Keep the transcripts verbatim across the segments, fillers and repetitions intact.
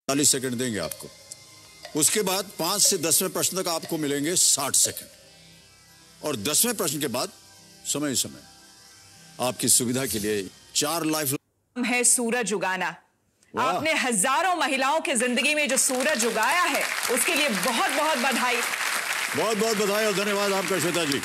चालीस सेकंड देंगे आपको। उसके बाद पांच से दसवें प्रश्न तक आपको मिलेंगे साठ सेकंड और दसवें प्रश्न के बाद समय समय आपकी सुविधा के लिए चार लाइफ है सूरज उगाना। आपने हजारों महिलाओं की जिंदगी में जो सूरज उगाया है उसके लिए बहुत बहुत बधाई। बहुत बहुत बधाई और धन्यवाद आपका श्वेता जी।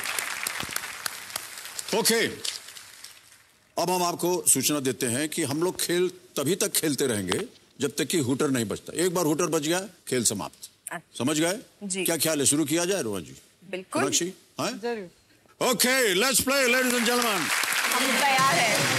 ओके, अब हम आपको सूचना देते हैं कि हम लोग खेल तभी तक खेलते रहेंगे जब तक कि हुटर नहीं बजता। एक बार हुटर बज गया खेल समाप्त। समझ गए? क्या ख्याल है, शुरू किया जाए रोहन जी? बिल्कुल जरूर। Okay, let's play ladies and gentleman. हम तैयार हैं।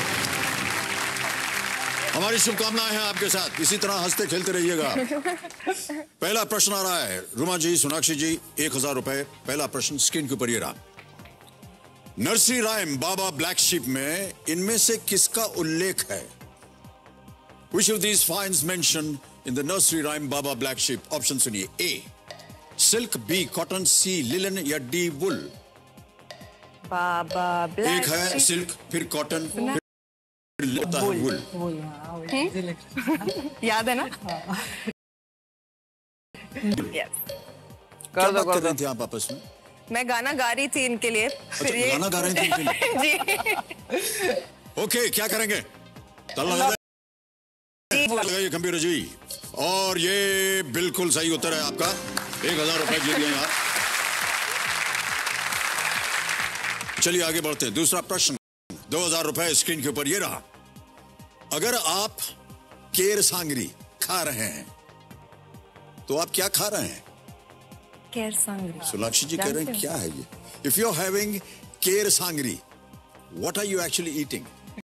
हमारी शुभकामनाएं हैं आपके साथ, इसी तरह हंसते खेलते रहिएगा। पहला प्रश्न आ रहा है रुमा जी, सोनाक्षी जी, एक हजार रुपए। पहला प्रश्न स्क्रीन के ऊपर ये रहा। Nursery rhyme baa black sheep में इनमें से किसका उल्लेख है? Which of these finds mentioned in the nursery rhyme Baba Black Sheep? Option सुनिए। A silk, B cotton, C linen या डी वुल। बाबा ब्लैक एक है सिल्क, फिर कॉटन, फिर होता है वुल। याद है ना? क्या बात कर रहे थे आप आपस में? मैं गाना गा रही थी इनके लिए। अच्छा, ये... गाना गा रहे थे इनके लिए? जी। ओके, क्या करेंगे? तल्ला लगाइए कंप्यूटर जी, और ये बिल्कुल सही उत्तर है आपका। एक हजार रुपए जीत गए आप। चलिए आगे बढ़ते हैं। दूसरा प्रश्न, दो हजार रुपए स्क्रीन के ऊपर ये रहा। अगर आप केर सांगरी खा रहे हैं तो आप क्या खा रहे हैं? केर सांगरी। सोनाक्षी जी कह रहे हैं क्या है ये? If you are having ker sangri, what are you actually eating?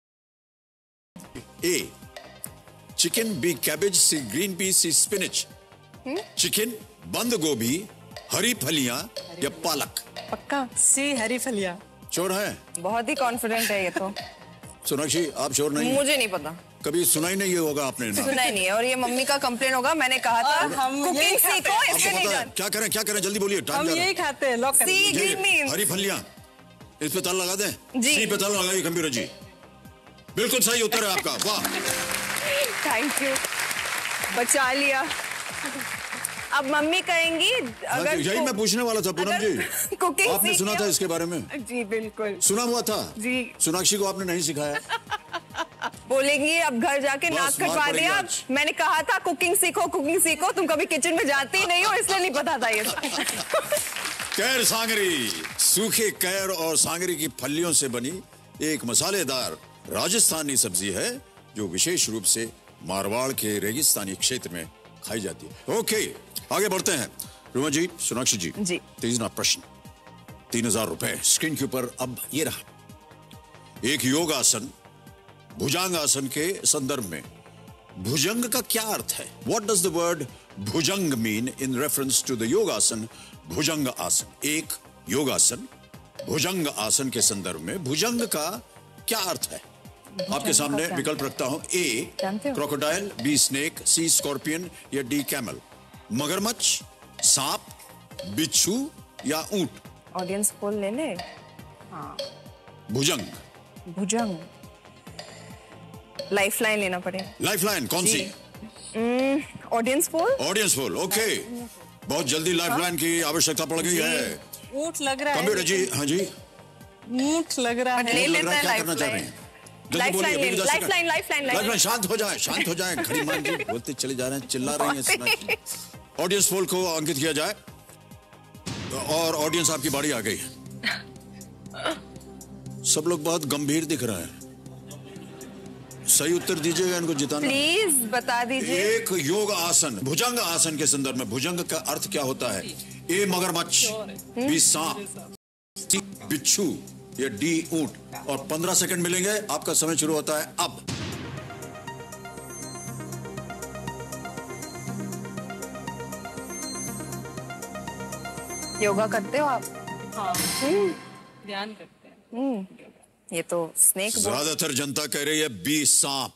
A chicken, B cabbage, C green peas, C spinach. Chicken, बंद गोभी, हरी फलियां या पालक? पक्का सी हरी फलियां। चोर है? बहुत ही कॉन्फिडेंट है ये तो। सोनाक्षी आप चोर नहीं? मुझे नहीं पता, कभी सुना ही नहीं होगा आपने ना? सुना ही नहीं है, और ये मम्मी का कंप्लेन होगा। मैंने कहा था हम कुकिंग सीखो, इससे नहीं जान। क्या करें क्या करें, जल्दी बोलिए। हम यही खाते हैं। लॉक सी ग्रीन मीन, हरी फलियां, इस पे ताला लगा दें। जी। सी पे ताला लगाइए कंप्यूटर जी। बिल्कुल सही उत्तर है आपका, वाह। थैंक यू, बचा लिया। अब मम्मी कहेंगी अगर यही मैं पूछने वाला था पूनम जी, कुकिंग आपने सुना था इसके बारे में? जी बिल्कुल सुना हुआ था जी। सोनाक्षी को आपने नहीं सिखाया? बोलेंगी अब घर जाके नाक कटवा दिया। मैंने कहा था कुकिंग सीखो कुकिंग सीखो, तुम कभी किचन में जाती ही नहीं हो, इसलिए नहीं पता था ये। कैर सांगरी सूखे कैर और सांगरी की फलियों से बनी एक मसालेदार राजस्थानी सब्जी है जो विशेष रूप से मारवाड़ के रेगिस्तानी क्षेत्र में खाई जाती है। ओके, आगे बढ़ते हैं। रुमा जी, सोनाक्षी जी, जी। तीसरा प्रश्न, तीन हजार रुपए स्क्रीन के ऊपर अब ये रहा। एक योगासन भुजंगासन के संदर्भ में भुजंग का क्या अर्थ है? What does the word bhujang mean in reference to the yogasana bhujang आसन? एक योगासन भुजंग आसन के संदर्भ में भुजंग का क्या अर्थ है? आपके सामने विकल्प रखता हूं। A crocodile, B snake, C scorpion या डी कैमल। मगरमच्छ, सांप, बिच्छू या ऊंट? ऑडियंस पोल ले ले। हाँ। भुजंग। भुजंग लाइफलाइन लेना पड़ेगा। लाइफलाइन कौन सी? Audience poll. Audience poll, okay. बहुत जल्दी लाइफलाइन की आवश्यकता पड़ गई है। ऊंट लग रहा है कंप्यूटर जी। हाँ जी, ऊंट लग रहा है। ले लेते हैं क्या करना चाह रहे हैं? Lifeline lifeline lifeline lifeline. शांत हो जाए, शांत हो जाए। खड़ी मान जी बोलते चले जा रहे हैं, चिल्ला रहे हैं। ऑडियंस पोल को अंकित किया जाए और ऑडियंस आपकी बारी आ गई। सब लोग बहुत गंभीर दिख रहे हैं। सही उत्तर दीजिएगा, इनको जिताना। प्लीज बता दीजिए। एक योग आसन भुजंग आसन के संदर्भ में भुजंग का अर्थ क्या होता है? ए मगरमच्छ, बी सांप, सी बिच्छू या डी ऊंट। और पंद्रह सेकंड मिलेंगे, आपका समय शुरू होता है अब। योगा करते हो आप? हाँ, ध्यान करते हैं। हम्म, ये तो स्नेक। ज्यादातर जनता कह रही है बी सांप।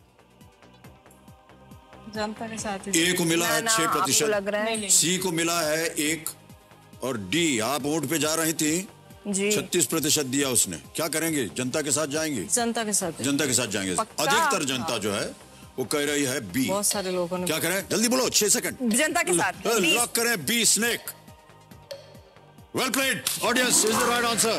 जनता के साथ ए को मिला है छह प्रतिशत, सी को मिला है एक, और डी आप ऊंट पे जा रही थी जी, छत्तीस प्रतिशत दिया उसने। क्या करेंगे? जनता के साथ जाएंगे? जनता के साथ जनता के साथ जाएंगे। अधिकतर जनता जो है वो कह रही है बी। बहुत सारे लोगों ने क्या करें, जल्दी बोलो, छह सेकंड। जनता के साथ लॉक करें B, snake. Well played audience, is the right answer.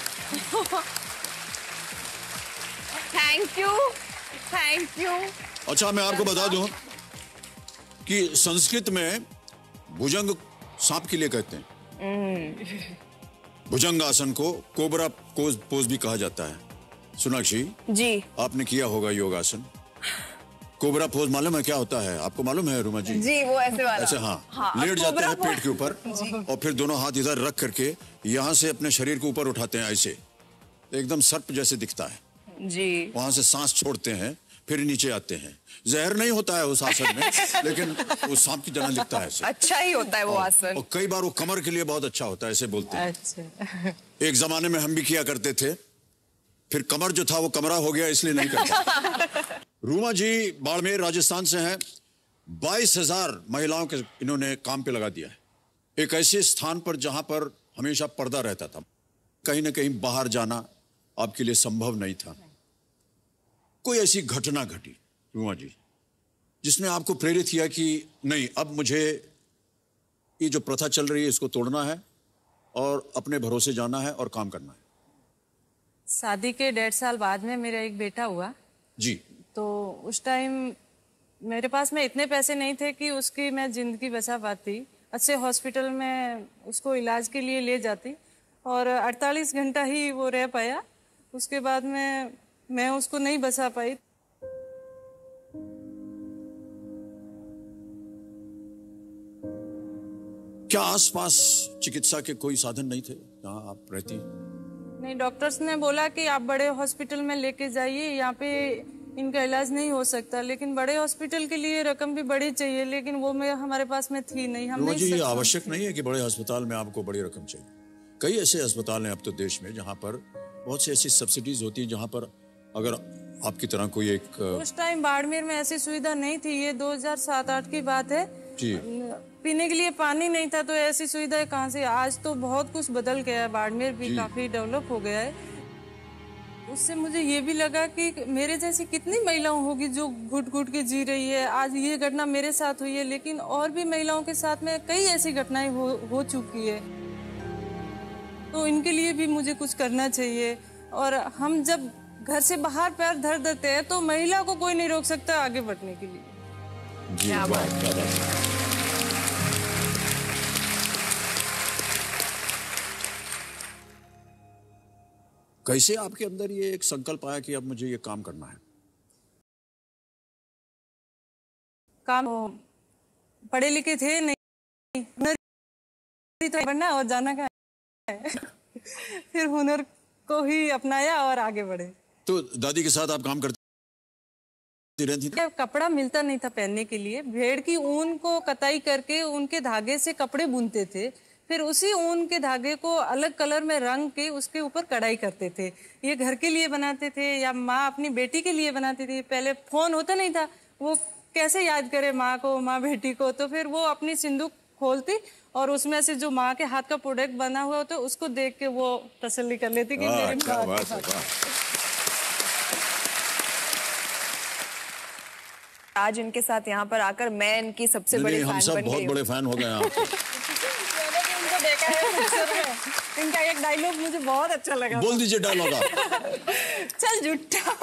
Thank you, thank you. अच्छा, मैं आपको बता दूं कि संस्कृत में भुजंग सांप के लिए कहते हैं। भुजंगासन को कोबरा पोज पोज भी कहा जाता है। सोनाक्षी जी, आपने किया होगा योगासन। कोबरा पोज मालूम है क्या होता है आपको? मालूम है रुमा जी? जी, वो ऐसे वाला। ऐसे हाँ, हाँ, लेट जाते कोबरा हैं पेट के ऊपर जी। और फिर दोनों हाथ इधर रख करके यहाँ से अपने शरीर को ऊपर उठाते हैं, ऐसे एकदम सर्प जैसे दिखता है जी। वहां से सांस छोड़ते हैं, फिर नीचे आते हैं। जहर नहीं होता है उस आसन में, लेकिन वो सांप की तरह दिखता है ऐसे। अच्छा ही होता है वो आसन। और कई बार वो कमर के लिए बहुत अच्छा होता है, ऐसे बोलते हैं। अच्छा। एक जमाने में हम भी किया करते थे, फिर कमर जो था वो कमरा हो गया, इसलिए नहीं करता। रूमा जी बाड़मेर राजस्थान से हैं। बाईस हजार महिलाओं के इन्होंने काम पे लगा दिया है, एक ऐसे स्थान पर जहां पर हमेशा पर्दा रहता था। कहीं ना कहीं बाहर जाना आपके लिए संभव नहीं था। कोई ऐसी घटना घटी रूमा जी जिसने आपको प्रेरित किया कि नहीं, अब मुझे ये जो प्रथा चल रही है इसको तोड़ना है और अपने भरोसे जाना है और काम करना है? शादी के डेढ़ साल बाद में मेरा एक बेटा हुआ। जी। तो उस टाइम मेरे पास में इतने पैसे नहीं थे कि उसकी मैं जिंदगी बचा पाती। अच्छे हॉस्पिटल में उसको इलाज के लिए ले जाती और अड़तालीस घंटा ही वो रह पाया। उसके बाद में मैं उसको नहीं बचा पाई। क्या आसपास चिकित्सा के कोई साधन नहीं थे जहां आप रहती? नहीं, डॉक्टर्स ने बोला कि आप बड़े हॉस्पिटल में लेके जाइए, यहाँ पे इनका इलाज नहीं हो सकता। लेकिन बड़े हॉस्पिटल के लिए रकम भी बड़ी चाहिए, लेकिन वो में हमारे पास में थी नहीं। हम नहीं जी, ये आवश्यक नहीं है कि बड़े अस्पताल में आपको बड़ी रकम चाहिए। कई ऐसे अस्पताल हैं अब तो देश में जहां पर बहुत सी ऐसी सब्सिडीज होती है, जहां पर अगर आपकी तरह कोई एक। उस टाइम बाड़मेर में ऐसी सुविधा नहीं थी। ये दो हज़ार सात आठ की बात है जी। पीने के लिए पानी नहीं था, तो ऐसी सुविधाएं कहाँ से? आज तो बहुत कुछ बदल गया है, बाड़मेर भी काफी डेवलप हो गया है। उससे मुझे ये भी लगा कि मेरे जैसी कितनी महिलाओं होगी जो घुट घुट के जी रही है। आज ये घटना मेरे साथ हुई है, लेकिन और भी महिलाओं के साथ में कई ऐसी घटनाएं हो, हो चुकी है। तो इनके लिए भी मुझे कुछ करना चाहिए। और हम जब घर से बाहर पैर धर देते हैं तो महिला को कोई नहीं रोक सकता आगे बढ़ने के लिए। जी, क्या बात, क्या बात। कैसे आपके अंदर ये एक संकल्प आया कि अब मुझे ये काम करना है? काम पढ़े लिखे थे नहीं, हुनर बनना और जाना का है। फिर हुनर को ही अपनाया और आगे बढ़े। तो दादी के साथ आप काम करती रहती थी? कपड़ा मिलता नहीं था पहनने के लिए। भेड़ की ऊन को कताई करके उनके धागे से कपड़े बुनते थे। फिर उसी ऊन के धागे को अलग कलर में रंग के उसके ऊपर कढ़ाई करते थे। ये घर के लिए बनाते थे या माँ अपनी बेटी के लिए बनाती थी। पहले फोन होता नहीं था, वो कैसे याद करे माँ को, माँ बेटी को? तो फिर वो अपनी सिंदूक खोलती और उसमें से जो माँ के हाथ का प्रोडक्ट बना हुआ होता उसको देख के वो तसल्ली कर लेती कि मेरी क्या माँ बात है, वाह। आज इनके साथ यहाँ पर आकर मैं इनकी सबसे नहीं, बड़ी नहीं, हम फैन सब बन बहुत गई बड़े फैन हो गए हैं आपके। इनको देखा है। इनका एक डायलॉग मुझे बहुत अच्छा लगा। बोल दीजिए डायलॉग आप। चल झूठा।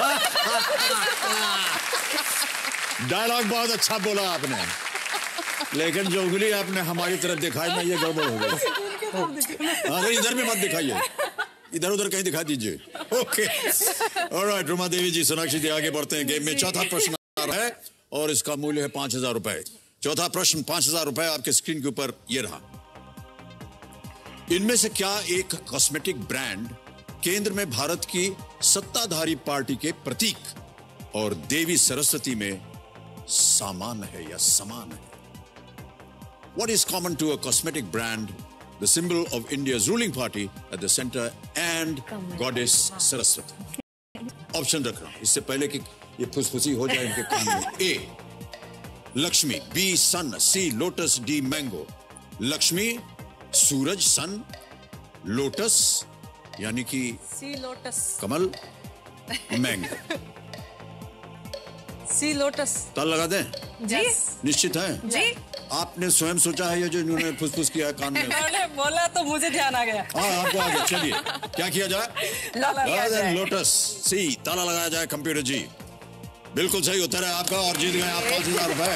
डायलॉग बहुत अच्छा बोला आपने, लेकिन जो उंगली आपने हमारी तरफ दिखाई ना, ये गड़बड़ हो गई। अरे इधर भी मत दिखाइए, इधर उधर कहीं दिखा दीजिए। ओके, ऑलराइट रुमा देवी जी, सोनाक्षी जी, आगे बढ़ते हैं गेम में। चौथा प्रश्न आ रहा है और इसका मूल्य है पांच हजार रुपए। चौथा प्रश्न, पांच हजार रुपए आपके स्क्रीन के ऊपर ये रहा। इनमें से क्या एक कॉस्मेटिक ब्रांड केंद्र में भारत की सत्ताधारी पार्टी के प्रतीक और देवी सरस्वती में सामान है या समान है? What is common to a cosmetic brand, the symbol of India's ruling party at the center, and goddess Saraswati? Option रख रहा हूं इससे पहले कि ये फुसफुसी हो जाए इनके कान में। A Lakshmi, B sun, C lotus, D mango. Lakshmi सूरज, सन लोटस यानी कि सी लोटस, कमल, मैंगो। C lotus. ताला लगा दें? जी निश्चित है जी। आपने स्वयं सोचा है ये जो इन्होंने फुसफुस किया है कान में? मैंने बोला तो मुझे ध्यान आ गया। हाँ आपको आ गया। चलिए क्या किया जाए? लगा दिया जाए। लोटस सी ताला लगाया जाए। कंप्यूटर जी बिल्कुल सही उत्तर है आपका और जीत गए आप पांच हजार रुपए।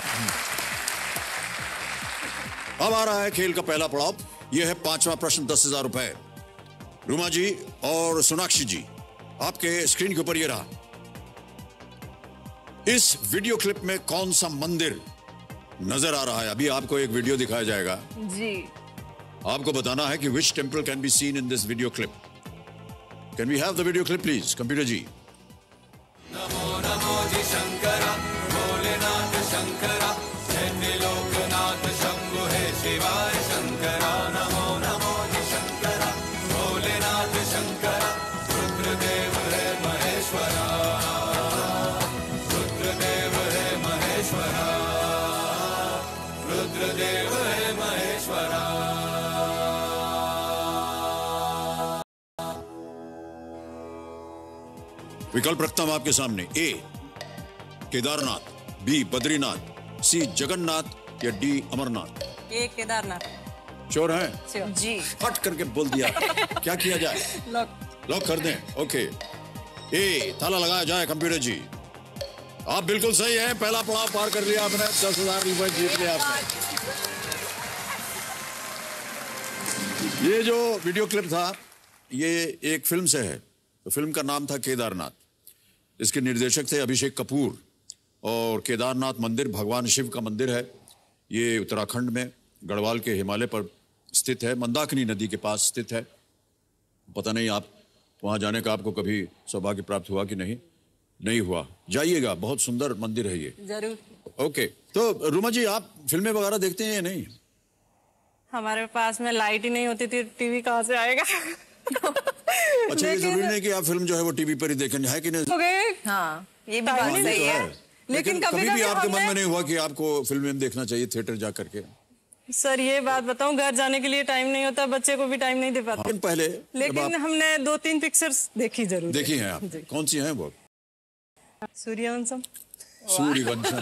अब आ रहा है खेल का पहला पड़ाव। यह है पांचवा प्रश्न, दस हजार रुपए। रुमा जी और सोनाक्षी जी आपके स्क्रीन के ऊपर ये रहा। इस वीडियो क्लिप में कौन सा मंदिर नजर आ रहा है? अभी आपको एक वीडियो दिखाया जाएगा जी। आपको बताना है कि which temple can be seen in this video clip. Can we have the video clip please computer ji? नमो नमो जी शंकरा, भोलेनाथ शंकरा, जय लोकनाथ शंभु हे शिवाय शंकरा। नमो नमो जी शंकरा, भोलेनाथ शंकरा, रुद्रदेव है महेश्वरा, रुद्रदेव है महेश्वरा, रुद्रदेव है महेश्वरा। विकल्प रखता हूं आपके सामने। A Kedarnath, B Badrinath, C Jagannath या D Amarnath. A Kedarnath. Sure है? जी। फट करके बोल दिया। क्या किया जाए? लॉक। लॉक कर दें। ओके ए ताला लगाया जाए कंप्यूटर जी। आप बिल्कुल सही हैं। पहला पड़ाव पार कर लिया आपने। दस हजार रुपए जीत लिया आपने। ये जो वीडियो क्लिप था ये एक फिल्म से है। तो फिल्म का नाम था केदारनाथ। इसके निर्देशक थे अभिषेक कपूर और केदारनाथ मंदिर भगवान शिव का मंदिर है। ये उत्तराखंड में गढ़वाल के हिमालय पर स्थित है, मंदाकिनी नदी के पास स्थित है। पता नहीं आप वहां जाने का आपको कभी सौभाग्य प्राप्त हुआ कि नहीं? नहीं हुआ, जाइएगा, बहुत सुंदर मंदिर है ये। जरूर। ओके तो रुमा जी आप फिल्में वगैरह देखते हैं या नहीं? हमारे पास में लाइट ही नहीं होती थी, टीवी कहाँ से आएगा? अच्छा ये जरूरी नहीं कि आप फिल्म जो है वो टीवी पर ही देखें, है कि नहीं? हो गए। हाँ ये भी टाइम बात नहीं सही तो है। है। लेकिन लेकिन कभी कभी भी कभी आपके मन हमने- में नहीं हुआ कि आपको फिल्म देखना चाहिए थिएटर जा करके? सर ये बात बताऊं, घर जाने के लिए टाइम नहीं होता, बच्चे को भी टाइम नहीं दे पाते। लेकिन पहले जब लेकिन आप हमने दो तीन पिक्चर्स देखी जरूर। देखी हैं आप? जी। कौन सी हैं वो? सूर्यवंशम। सूर्यवंशम।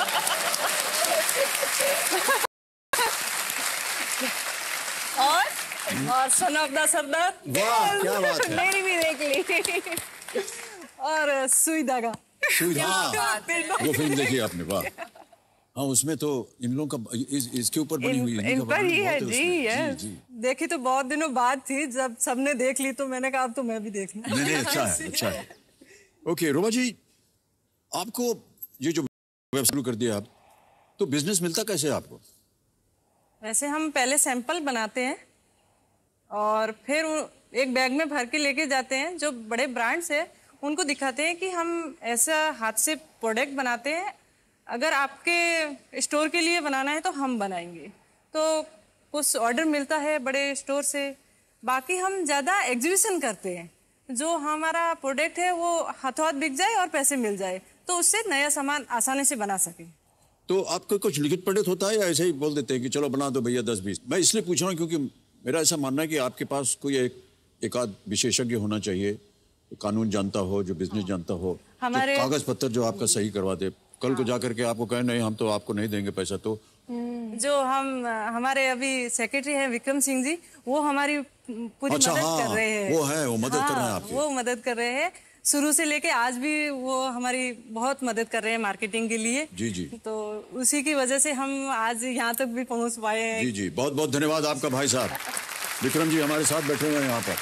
और और सन ऑफ द सरदार। वाह क्या बात है। मेरी भी देख ली। और सुई धागा। सुई धागा। वो फिल्म देखी आपने? वाह। हाँ उसमें तो इन लोगों का इस, इसके ऊपर बनी इन- हुई इन पर ही है जी, है yes। जी। देखी तो बहुत दिनों बाद थी, जब सबने देख ली तो मैंने कहा अब तो मैं भी देख लूं। नहीं नहीं अच्छा है अच्छा है। ओके रोमा जी आपको ये जो वेब शुरू कर दिया आप, तो बिजनेस मिलता कैसे है आपको? वैसे हम पहले सैंपल बनाते हैं और फिर वो एक बैग में भर के लेके जाते हैं। जो बड़े ब्रांड्स हैं उनको दिखाते हैं कि हम ऐसा हाथ से प्रोडक्ट बनाते हैं, अगर आपके स्टोर के लिए बनाना है तो हम बनाएंगे। तो कुछ ऑर्डर मिलता है बड़े स्टोर से। बाकी हम ज़्यादा एग्जीबिशन करते हैं, जो हमारा प्रोडक्ट है वो हाथों हाथ बिक जाए और पैसे मिल जाए, तो उससे नया सामान आसानी से बना सके। तो आपको कुछ लिखित पढ़ित होता है या ऐसे ही बोल देते हैं कि चलो बना दो भैया दस बीस? मैं इसलिए पूछ रहा हूँ क्योंकि मेरा ऐसा मानना है कि आपके पास कोई एक एक आध विशेषज्ञ होना चाहिए, कानून जानता हो, जो बिजनेस जानता हो, हमारे- जो कागज पत्तर जो आपका सही करवा दे। कल को जाकर के आपको कहे नहीं हम तो आपको नहीं देंगे पैसा, तो जो हम हमारे अभी सेक्रेटरी हैं विक्रम सिंह जी, वो हमारी पूरी अच्छा, मदद हाँ, कर रहे हैं। वो है, वो मदद कर रहे हैं हाँ, आपकी। वो मदद कर रहे हैं शुरू से लेके आज भी। वो हमारी बहुत मदद कर रहे हैं मार्केटिंग के लिए। जी जी तो उसी की वजह से हम आज यहाँ तक भी पहुँच पाए हैं। जी जी बहुत बहुत धन्यवाद आपका भाई साहब। विक्रम जी हमारे साथ बैठे हुए हैं यहाँ पर।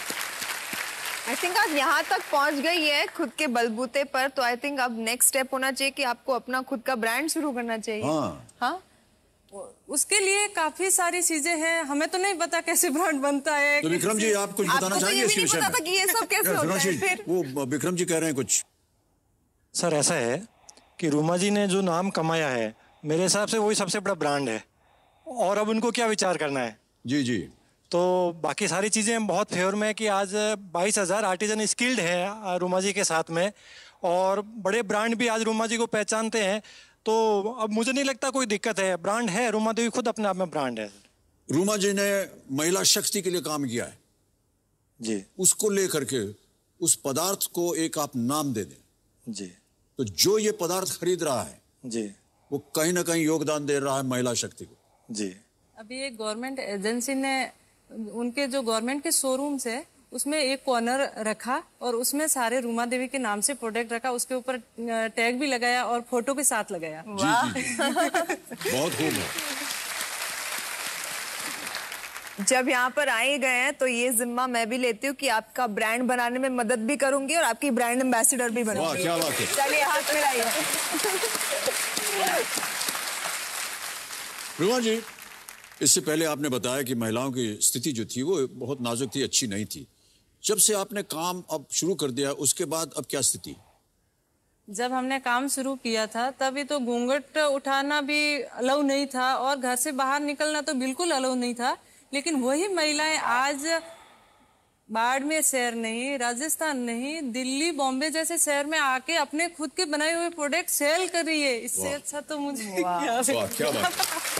आई थिंक आप यहाँ तक पहुँच गई है खुद के बलबूते पर, तो आई थिंक अब नेक्स्ट स्टेप होना चाहिए कि आपको अपना खुद का ब्रांड शुरू करना चाहिए। हाँ हाँ उसके लिए काफी सारी चीजें हैं, हमें तो नहीं पता कैसे ब्रांड बनता है। तो विक्रम जी आप कुछ बताना आपको तो चाहेंगे ये भी इसके नहीं विषय पता था में? कि ये सब कैसे होता है फिर? वो विक्रम जी कह रहे हैं कुछ। सर ऐसा है कि रूमा जी ने जो नाम कमाया है, मेरे हिसाब से वही सबसे बड़ा ब्रांड है, और अब उनको क्या विचार करना है। जी जी तो बाकी सारी चीज़ें बहुत फेवर में है कि आज बाईस हज़ार आर्टिजन स्किल्ड हैं रूमा जी के साथ में, और बड़े ब्रांड भी आज रूमा जी को पहचानते हैं। तो अब मुझे नहीं लगता कोई दिक्कत है, ब्रांड है, रूमा देवी खुद अपने आप में ब्रांड है। रूमा जी ने महिला शक्ति के लिए काम किया है, जी उसको लेकर के उस पदार्थ को एक आप नाम दे दें। जी तो जो ये पदार्थ खरीद रहा है जी वो कहीं ना कहीं योगदान दे रहा है महिला शक्ति को। जी। अभी एक गवर्नमेंट एजेंसी ने उनके जो गवर्नमेंट के शोरूम्स है उसमें एक कॉर्नर रखा और उसमें सारे रूमा देवी के नाम से प्रोडक्ट रखा, उसके ऊपर टैग भी लगाया और फोटो के साथ लगाया। जी, जी, जी। बहुत खूब है। जब यहाँ पर आए गए हैं तो ये जिम्मा मैं भी लेती हूँ कि आपका ब्रांड बनाने में मदद भी करूंगी और आपकी ब्रांड एम्बेसडर भी बनूंगी। वाह क्या बात है। चलिए हाथ मिलाइए। रुमा जी, इससे पहले आपने बताया कि महिलाओं की स्थिति जो थी वो बहुत नाजुक थी, अच्छी नहीं थी। जब से आपने काम अब शुरू कर दिया उसके बाद अब क्या स्थिति? जब हमने काम शुरू किया था तभी तो घूंघट उठाना भी अलाउ नहीं था और घर से बाहर निकलना तो बिल्कुल अलाउ नहीं था। लेकिन वही महिलाएं आज बाड़मेर शहर नहीं, राजस्थान नहीं, दिल्ली बॉम्बे जैसे शहर में आके अपने खुद के बनाए हुए प्रोडक्ट सेल कर रही है। इससे अच्छा तो मुझे क्या वाह क्या बात।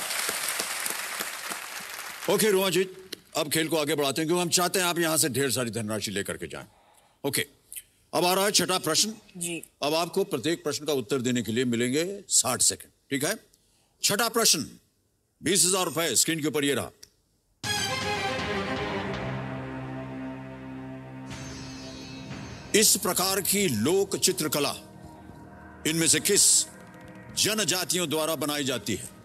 ओके रुमा जी, अब खेल को आगे बढ़ाते हैं क्योंकि हम चाहते हैं आप यहां से ढेर सारी धनराशि लेकर के जाएं। ओके, अब आ रहा है छठा प्रश्न जी। अब आपको प्रत्येक प्रश्न का उत्तर देने के लिए मिलेंगे साठ सेकंड, ठीक है? छठा प्रश्न, बीस हजार रुपए स्क्रीन के ऊपर ये रहा। इस प्रकार की लोक चित्रकला इनमें से किस जनजातियों द्वारा बनाई जाती है?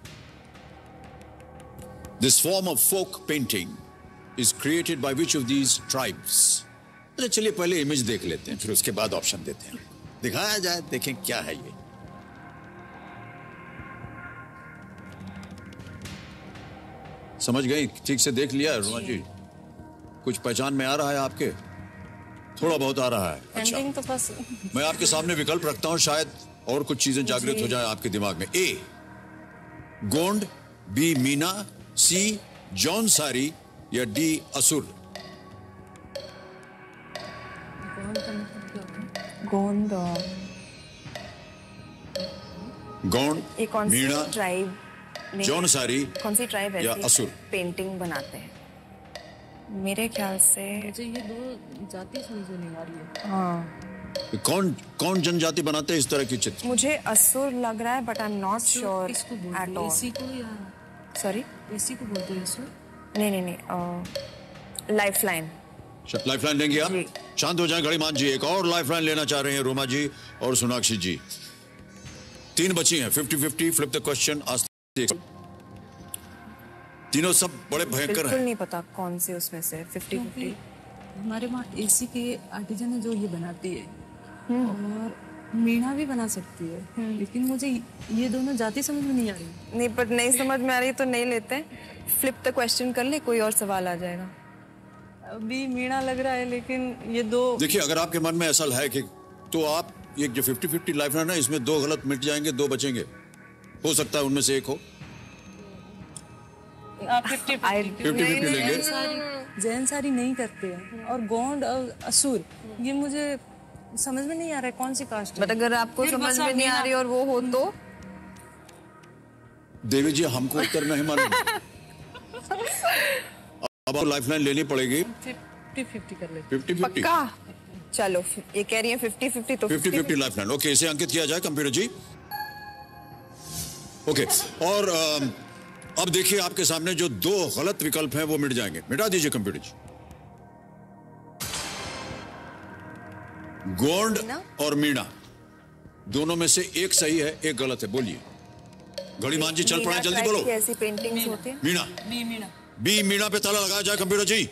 This form of folk painting is created by which of these tribes? अरे चलिए पहले इमेज देख लेते हैं फिर उसके बाद ऑप्शन देते हैं। दिखाया जाए, देखें क्या है ये। समझ गई? ठीक से देख लिया रुमा जी? कुछ पहचान में आ रहा है आपके? थोड़ा बहुत आ रहा है। अच्छा, तो बस मैं आपके सामने विकल्प रखता हूं, शायद और कुछ चीजें जागृत हो जाए आपके दिमाग में। A Gond, B Meena, C Jaunsari या डी असुर? गोंद गौंड, ये कौन सी मीणा, ट्राइब जौनसारी कौन सी ट्राइब है या असुर? पेंटिंग बनाते हैं मेरे ख्याल से। मुझे ये दो जाति समझ में नहीं आ रही है। हाँ, कौन कौन जनजाति बनाते हैं इस तरह की चित्र? मुझे असुर लग रहा है but I am not sure इसको एट बोलते हैं ऑल। इसी को या सॉरी, इसी को बोलते हैं इसको। नहीं नहीं नहीं, लाइफ लाइन। लाइफ लाइन लेंगे आप? जी। शांत हो जाए गणिमान जी, एक और लाइफ लाइन लेना चाह रहे हैं रोमा जी और सोनाक्षी जी। तीन बची हैं, fifty fifty, flip the question. आज तीनों सब बड़े भयंकर बिल्कुल हैं। नहीं पता कौन सी उसमें से फिफ्टी फिफ्टी। हमारे वहाँ एसी के आर्टिजन है जो ये बनाती है और मीणा भी बना सकती है, लेकिन मुझे ये दोनों जाति समझ में नहीं आ रही। नहीं पर नहीं समझ में आ रही तो नहीं लेते। फ्लिप द क्वेश्चन कर ले, कोई और सवाल आ जाएगा। अभी मीणा लग रहा है लेकिन ये दो। देखिए अगर आपके मन में ऐसा है कि तो आप ये जो फिफ्टी फिफ्टी लाइफ लाइन है इसमें दो गलत मिट जाएंगे, दो बचेंगे, हो सकता है उनमें से एक हो। फिफ्टी फिफ्टी फिफ्टी लेंगे। जैन सारी नहीं करते हैं और गोंड और असुर ये मुझे समझ में नहीं आ रहा है कौन सी कास्ट है। बट अगर आपको फिर समझ बस में आप नहीं आ मीणा- रही और वो हो तो देवी जी हमको उत्तर नहीं मालूम। अब आपको लाइफ लाइन लेनी पड़ेगी। फिफ्टी फिफ्टी कर लेते। फिफ्टी फिफ्टी पक्का? चलो ये कह रही है फिफ्टी फिफ्टी तो फिफ्टी फिफ्टी लाइफ लाइन। ओके, इसे अंकित किया जाए कंप्यूटर जी। ओके, और अम, अब देखिए आपके सामने जो दो गलत विकल्प हैं वो मिट जाएंगे। मिटा दीजिए कंप्यूटर जी। गोंड और मीणा दोनों में से एक सही है, एक गलत है। बोलिए घड़ीमान जी, चल पड़े, जल्दी बोलो। कैसी पेंटिंग्स होती हैं? मीणा, बी मीणा। बी मीणा पे ताला लगाया जाए कंप्यूटर जी।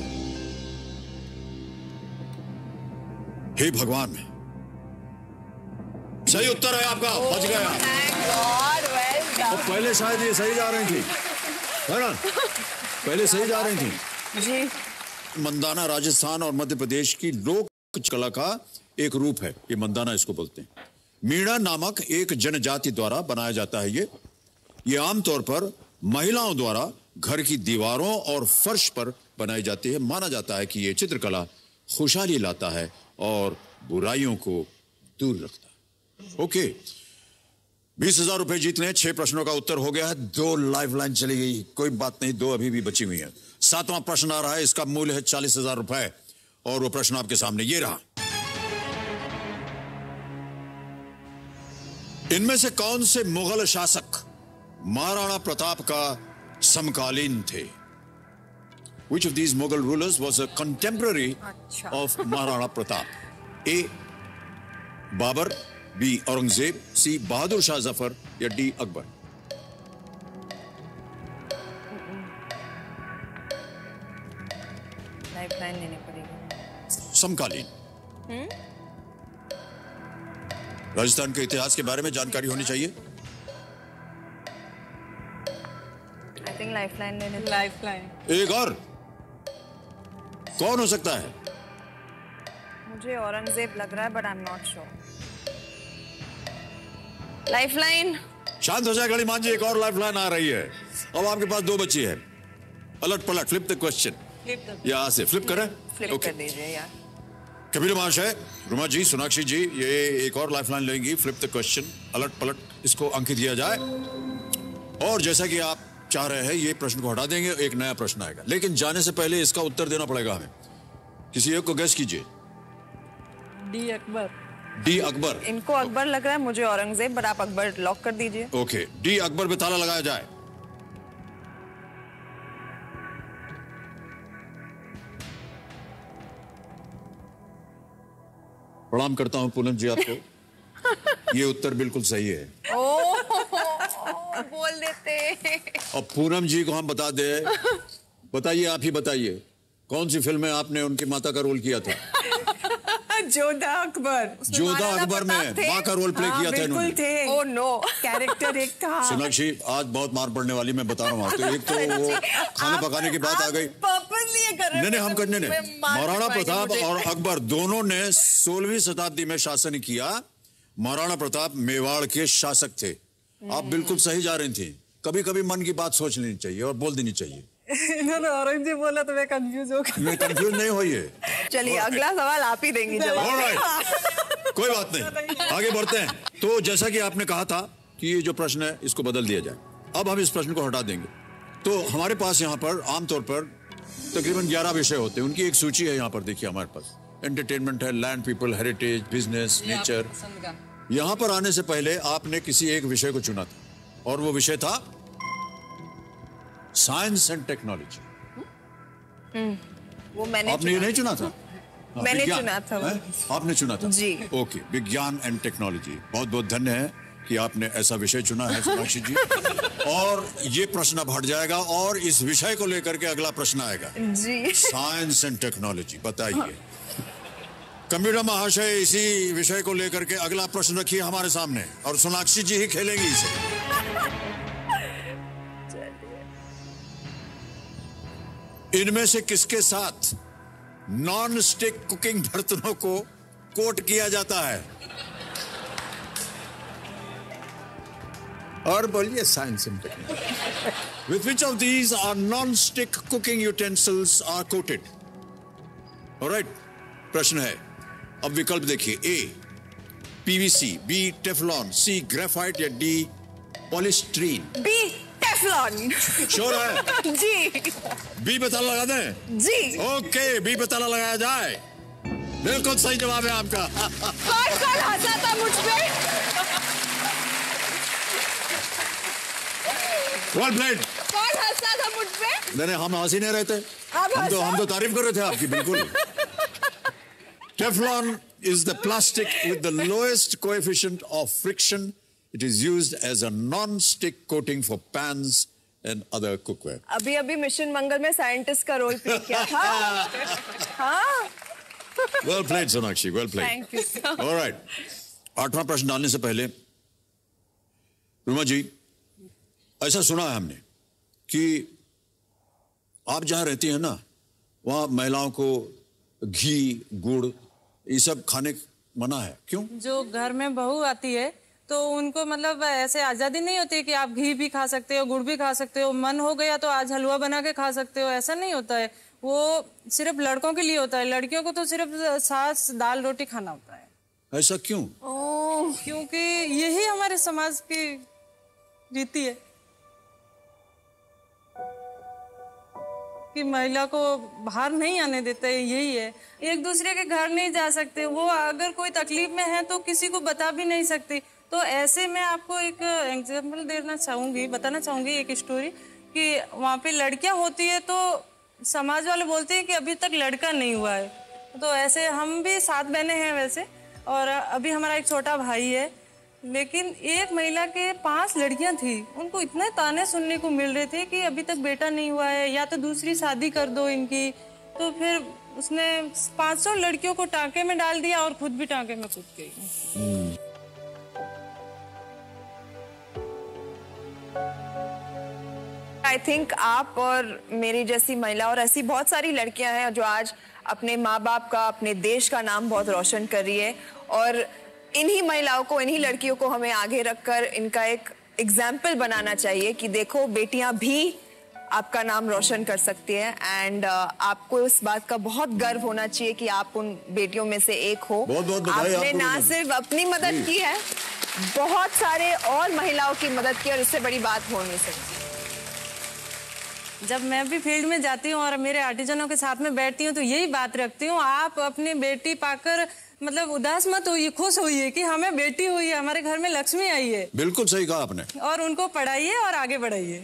हे भगवान, सही उत्तर है आपका, बच गया। God, well done. और पहले शायद ये सही जा रही थी, है ना? पहले सही जा रही थी जी। मंदाना राजस्थान और मध्य प्रदेश की लोक कला का एक रूप है, ये मंदाना इसको बोलते हैं। मीणा नामक एक जनजाति द्वारा बनाया जाता है। ये ये आमतौर पर महिलाओं द्वारा घर की दीवारों और फर्श पर बनाई जाती है। माना जाता है कि ये चित्रकला खुशहाली लाता है और बुराइयों को दूर रखता है। ओके, बीस हजार रुपए जीतने, छह प्रश्नों का उत्तर हो गया है, दो लाइफ लाइन चली गई, कोई बात नहीं, दो अभी भी बची हुई है। सातवां प्रश्न आ रहा है, इसका मूल्य है चालीस हजार रुपए और वो प्रश्न आपके सामने ये रहा। इनमें से कौन से मुगल शासक महाराणा प्रताप का समकालीन थे? Which of these Mughal rulers was a contemporary of Maharana Pratap? A. Babur, B. Aurangzeb, C. Bahadur Shah Zafar या D. Akbar? लाइफलाइन लेनी पड़ेगी। समकालीन। राजस्थान के इतिहास के बारे में जानकारी होनी चाहिए। आई थिंक लाइफलाइन लेने दो। लाइफलाइन। एक और कौन हो सकता है? मुझे औरंगजेब लग रहा है but I am not sure. Lifeline. शांत हो जाए गणिमान जी, एक और लाइफलाइन आ रही है। अब आपके पास दो बच्ची है। अलट पलट, फ्लिप द क्वेश्चन। यहाँ से फ्लिप करें। Flip okay. कर दीजिए यार। कबीर महाशय, रुमा जी, सोनाक्षी जी, ये एक और लाइफलाइन लेंगी। फ्लिप द क्वेश्चन, अलट पलट, इसको अंक दिया जाए। और जैसा कि आप चाह रहे हैं, ये प्रश्न को हटा देंगे, एक नया प्रश्न आएगा। लेकिन जाने से पहले इसका उत्तर देना पड़ेगा हमें। किसी एक को गेस कीजिए। डी अकबर। डी अकबर। इनको अकबर लग रहा है, मुझे औरंगजेब, बट आप अकबर लॉक कर दीजिए। ओके, डी अकबर पे ताला लगाया जाए। प्रणाम करता हूं पूनम जी आपको। ये उत्तर बिल्कुल सही है। ओ, बोल देते। अब पूनम जी को हम बता दे, बताइए, आप ही बताइए, कौन सी फिल्म में आपने उनकी माता का रोल किया था? जोधा अकबर। जोधा अकबर में माँ का रोल प्ले हाँ, किया था इन्होंने। बिल्कुल थे। ओ नो, कैरेक्टर एक था। सोनाक्षी, आज बहुत मार पड़ने वाली, मैं बता रहा हूँ आपको। एक तो वो खाने पकाने की बात आ गई। पर्पसली ये कर रहे नहीं नहीं, हम करने ने महाराणा प्रताप मुझे। और अकबर दोनों ने सोलहवीं शताब्दी में शासन किया। महाराणा प्रताप मेवाड़ के शासक थे। आप बिल्कुल सही जा रही थी। कभी कभी मन की बात सोच लेनी चाहिए और बोल देनी चाहिए। इन्होंने औरंगजेब बोला तो मैं कंफ्यूज हो गई। मैं कंफ्यूज नहीं हुई है। चलिए अगला सवाल आप ही देंगी जवाब। Alright, कोई बात नहीं, आगे बढ़ते हैं। तो जैसा कि आपने कहा था कि ये जो प्रश्न है इसको बदल दिया जाए, अब हम इस प्रश्न को हटा देंगे। तो हमारे पास यहाँ पर आमतौर पर तकरीबन ग्यारह विषय होते हैं। उनकी एक सूची है यहाँ पर, देखिए हमारे पास। एंटरटेनमेंट है, land, people, heritage, business, nature. यहाँ पर आने से पहले आपने किसी एक विषय को चुना था और वो विषय था साइंस एंड टेक्नोलॉजी। वो मैंने आपने ये नहीं चुना था? हाँ, मैंने विज्ञान, चुना था वो। हैं? आपने चुना था जी। ओके, विज्ञान एंड टेक्नोलॉजी। बहुत बहुत धन्य है कि आपने ऐसा विषय चुना है सोनाक्षी जी। और ये प्रश्न अब हट जाएगा और इस विषय को लेकर के अगला प्रश्न आएगा। जी। साइंस एंड टेक्नोलॉजी, बताइए। कंप्यूटर महाशय, इसी विषय को लेकर के अगला प्रश्न रखिए हमारे सामने और सोनाक्षी जी ही खेलेंगी इसे। इनमें से किसके साथ नॉन स्टिक कुकिंग बर्तनों को कोट किया जाता है? और बोलिए, science and technology. With which of these are non stick cooking utensils are coated? Alright, प्रश्न है, अब विकल्प देखिए। A PVC, B Teflon, C graphite या D polystyrene? B Teflon. Sure है? जी। बी पे ताला लगा दें? जी। ओके, बी पे ताला लगाया जाए। बिल्कुल सही जवाब है आपका। कौन कौन हंसा था मुझ पे? Well played. कौन हंसा था मुझ पे? नहीं नहीं, हम हंसी नहीं रहते। आप हम तो हंसा? हम तो तारीफ कर रहे थे आपकी। बिल्कुल। Teflon is the plastic with the lowest coefficient of friction. It is used as a non-stick coating for pans and other cookware. अभी अभी मिशन मंगल में साइंटिस्ट का रोल प्ले किया था। हाँ। Well played, Sonakshi. Well played. Thank you, sir. All right. आठवां प्रश्न डालने से पहले, रुमा जी, ऐसा सुना है हमने कि आप जहां रहती हैं ना, वहां महिलाओं को घी, गुड़, ये सब खाने मना है। क्यों? जो घर में बहू आती है तो उनको मतलब ऐसे आजादी नहीं होती कि आप घी भी खा सकते हो, गुड़ भी खा सकते हो, मन हो गया तो आज हलवा बना के खा सकते हो, ऐसा नहीं होता है। वो सिर्फ लड़कों के लिए होता है, लड़कियों को तो सिर्फ सास दाल रोटी खाना होता है। ऐसा क्यों? ओह, क्योंकि यही हमारे समाज की रीति है कि महिला को बाहर नहीं आने देते, यही है। एक दूसरे के घर नहीं जा सकते, वो अगर कोई तकलीफ में है तो किसी को बता भी नहीं सकती। तो ऐसे मैं आपको एक एग्जाम्पल देना चाहूँगी, बताना चाहूँगी एक स्टोरी कि वहाँ पे लड़कियाँ होती है तो समाज वाले बोलते हैं कि अभी तक लड़का नहीं हुआ है। तो ऐसे हम भी सात बहनें हैं वैसे, और अभी हमारा एक छोटा भाई है, लेकिन एक महिला के पांच लड़कियां थी, उनको इतने ताने सुनने को मिल रहे थे कि अभी तक बेटा नहीं हुआ है, या तो दूसरी शादी कर दो इनकी। तो फिर उसने पाँच सौ लड़कियों को टांके में डाल दिया और खुद भी टांके में कूद गई। आई थिंक आप और मेरी जैसी महिला और ऐसी बहुत सारी लड़कियां हैं जो आज अपने माँ बाप का, अपने देश का नाम बहुत रोशन कर रही है, और इन्हीं महिलाओं को, इन्हीं लड़कियों को हमें आगे रखकर इनका एक एग्जाम्पल बनाना चाहिए कि देखो बेटियां भी आपका नाम रोशन कर सकती है। एंड uh, आपको इस बात का बहुत गर्व होना चाहिए कि आप उन बेटियों में से एक हो। बहुत बहुत बधाई आपने आपको। ना सिर्फ अपनी मदद की है, बहुत सारे और महिलाओं की मदद की, और इससे बड़ी बात हो नहीं सकती। जब मैं भी फील्ड में जाती हूँ और मेरे आर्टिजनों के साथ में बैठती हूँ तो यही बात रखती हूँ, आप अपनी बेटी पाकर मतलब उदास मत होइए, खुश होइए कि हमें बेटी हुई है, हमारे घर में लक्ष्मी आई है। बिल्कुल सही कहा आपने। और उनको पढ़ाइए और आगे बढ़ाइए।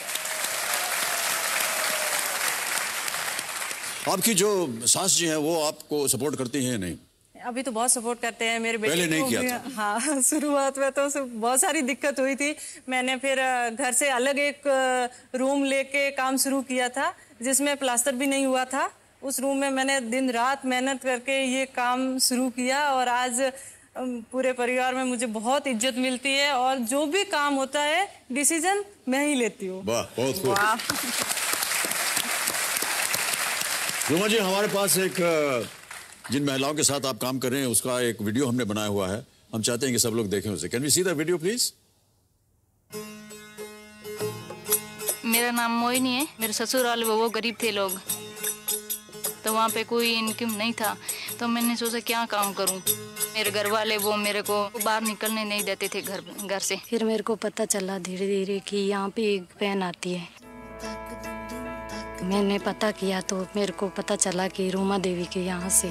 आपकी जो सास जी हैं वो आपको सपोर्ट करती हैं नहीं? अभी तो बहुत सपोर्ट करते हैं मेरे बेटे पहले नहीं को किया भी। था। हाँ, शुरुआत में तो बहुत सारी दिक्कत हुई थी। मैंने फिर घर से अलग एक रूम लेके काम शुरू किया था जिसमें प्लास्टर भी नहीं हुआ था। उस रूम में मैंने दिन रात मेहनत करके ये काम शुरू किया, और आज पूरे परिवार में मुझे बहुत इज्जत मिलती है, और जो भी काम होता है डिसीजन मैं ही लेती हूँ। वाह, बहुत खूब। रुमा जी, हमारे पास एक जिन महिलाओं के साथ आप काम कर रहे हैं उसका एक वीडियो हमने बनाया हुआ है, हम चाहते हैं कि सब लोग देखें उसे। Can we see the video please? मेरा नाम मोहिनी है। मेरे ससुराल वो, वो गरीब थे लोग, तो वहाँ पे कोई इनकम नहीं था, तो मैंने सोचा क्या काम करूँ। मेरे घर वाले वो मेरे को बाहर निकलने नहीं देते थे घर घर से। फिर मेरे को पता चला धीरे धीरे कि यहाँ पे एक बहन आती है। मैंने पता किया तो मेरे को पता चला कि रूमा देवी के यहाँ से।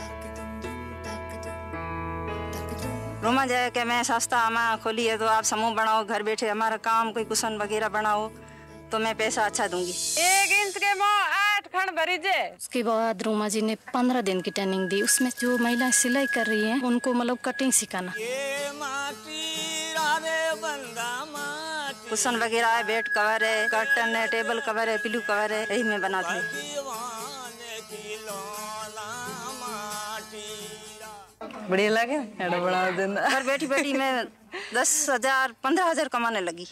रूमा जय के मैं सस्ता हमारा खोली है, तो आप समूह बनाओ, घर बैठे हमारा काम कोई कुशन वगैरह बनाओ तो मैं पैसा अच्छा दूंगी। एक इंच के मोह आठ खंड भरी जे। उसके बाद रूमा जी ने पंद्रह दिन की ट्रेनिंग दी। उसमें जो महिलाएं सिलाई कर रही हैं उनको मतलब कटिंग सिखाना। कुशन वगैरह है, बेड कवर है, कर्टन है, टेबल कवर है, पिल्लू कवर है, यही मैं बनाती हूँ। बढ़िया लगे बड़ा दिन। घर बैठी बैठी मैं दस हजार पंद्रह हजार कमाने लगी।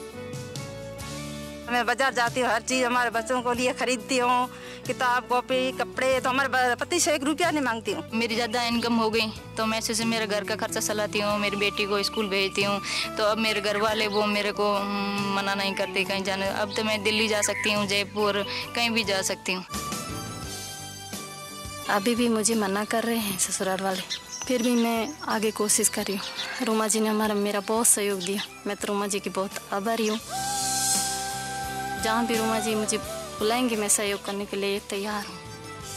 मैं बाजार जाती हूँ, हर चीज हमारे बच्चों को लिए खरीदती हूँ, किताब कॉपी कपड़े, तो हमारे पति से एक रुपया नहीं मांगती हूँ। मेरी ज़्यादा इनकम हो गई तो मैं ऐसे से मेरे घर का खर्चा चलाती हूँ, मेरी बेटी को स्कूल भेजती हूँ। तो अब मेरे घर वाले वो मेरे को मना नहीं करते कहीं जाने। अब तो मैं दिल्ली जा सकती हूँ, जयपुर, कहीं भी जा सकती हूँ। अभी भी मुझे मना कर रहे हैं ससुराल वाले, फिर भी मैं आगे कोशिश कर रही हूँ। रूमा जी ने हमारा मेरा बहुत सहयोग दिया। मैं तो रूमा जी की बहुत आभारी हूँ। जहाँ भी रूमा जी मुझे बुलाएंगे मैं सहयोग करने के लिए तैयार हूँ।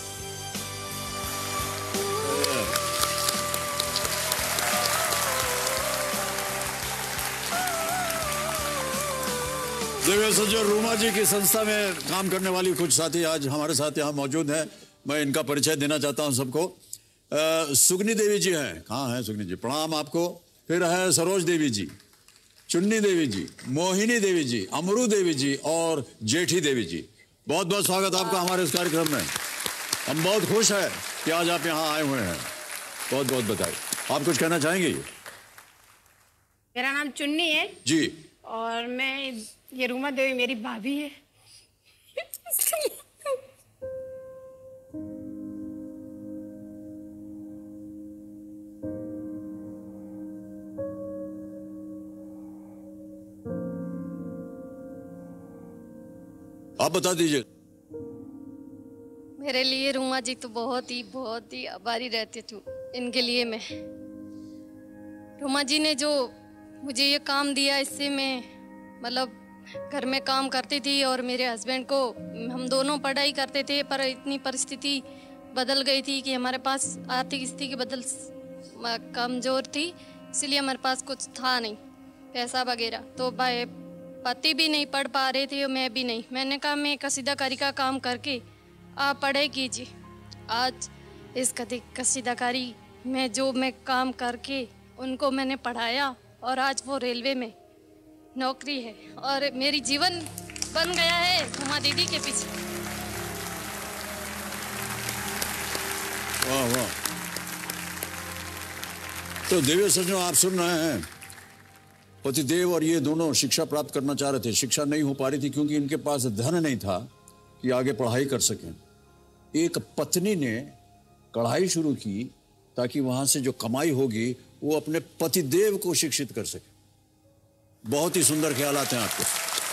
देखिए, रूमा जी की संस्था में काम करने वाली कुछ साथी आज हमारे साथ यहाँ मौजूद हैं। मैं इनका परिचय देना चाहता हूँ सबको। सुगनी देवी जी हैं। कहाँ हैं सुगनी जी? प्रणाम आपको। फिर है सरोज देवी जी, चुन्नी देवी जी, मोहिनी देवी जी, अमरू देवी जी और जेठी देवी जी। बहुत बहुत स्वागत आपका हमारे इस कार्यक्रम में। हम बहुत खुश हैं कि आज आप यहाँ आए हुए हैं। बहुत बहुत बधाई। आप कुछ कहना चाहेंगे? मेरा नाम चुन्नी है जी, और मैं ये रूमा देवी मेरी भाभी है। आप बता दीजिए। मेरे लिए रूमा जी तो बहुत ही बहुत ही आभारी रहती थी। इनके लिए मैं, रूमा जी ने जो मुझे ये काम दिया, इससे मैं मतलब घर में काम करती थी और मेरे हस्बैंड को, हम दोनों पढ़ाई करते थे, पर इतनी परिस्थिति बदल गई थी कि हमारे पास आर्थिक स्थिति बदल कमज़ोर थी, इसलिए हमारे पास कुछ था नहीं पैसा वगैरह। तो भाई पति भी नहीं पढ़ पा रहे थे और मैं भी नहीं। मैंने कहा मैं कसीदाकारी का काम करके आप पढ़ाई कीजिए। आज इस कसीदाकारी में जो मैं काम करके उनको मैंने पढ़ाया और आज वो रेलवे में नौकरी है और मेरी जीवन बन गया है हुमा दीदी के पीछे। वाह वाह। तो देवी सज्जनों, आप सुन रहे हैं, पतिदेव और ये दोनों शिक्षा प्राप्त करना चाह रहे थे, शिक्षा नहीं हो पा रही थी क्योंकि इनके पास धन नहीं था कि आगे पढ़ाई कर सकें। एक पत्नी ने कढ़ाई शुरू की ताकि वहां से जो कमाई होगी वो अपने पतिदेव को शिक्षित कर सके। बहुत ही सुंदर ख्यालात हैं आपके।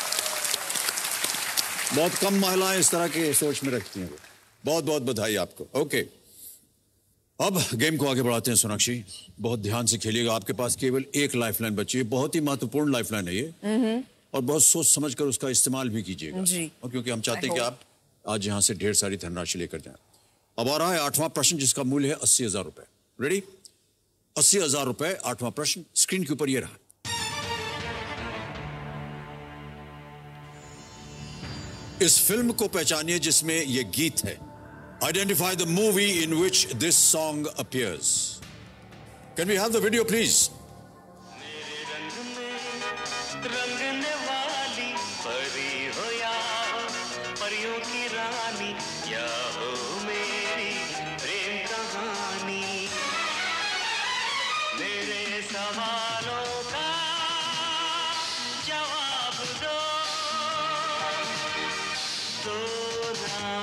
बहुत कम महिलाएं इस तरह के सोच में रखती हैं। बहुत बहुत बधाई आपको। ओके, अब गेम को आगे बढ़ाते हैं। सोनाक्षी, बहुत ध्यान से खेलिएगा। आपके पास केवल एक लाइफलाइन बची है। बहुत ही महत्वपूर्ण लाइफलाइन है ये, और बहुत सोच समझकर उसका इस्तेमाल भी कीजिएगा जी। और क्योंकि हम चाहते हैं कि आप आज यहां से ढेर सारी धनराशि लेकर जाएं। अब आ रहा है आठवां प्रश्न, जिसका मूल्य है अस्सी हजार रुपए। रेडी? अस्सी हजार रुपए, आठवां प्रश्न स्क्रीन के ऊपर ये रहा। इस फिल्म को पहचानिए जिसमें यह गीत है। Identify the movie in which this song appears. Can we have the video, please? रंगने वाली परी हो या परियों की रानी, या हो मेरी प्रेम कहानी, मेरे सवालों का जवाब दो, दो ना।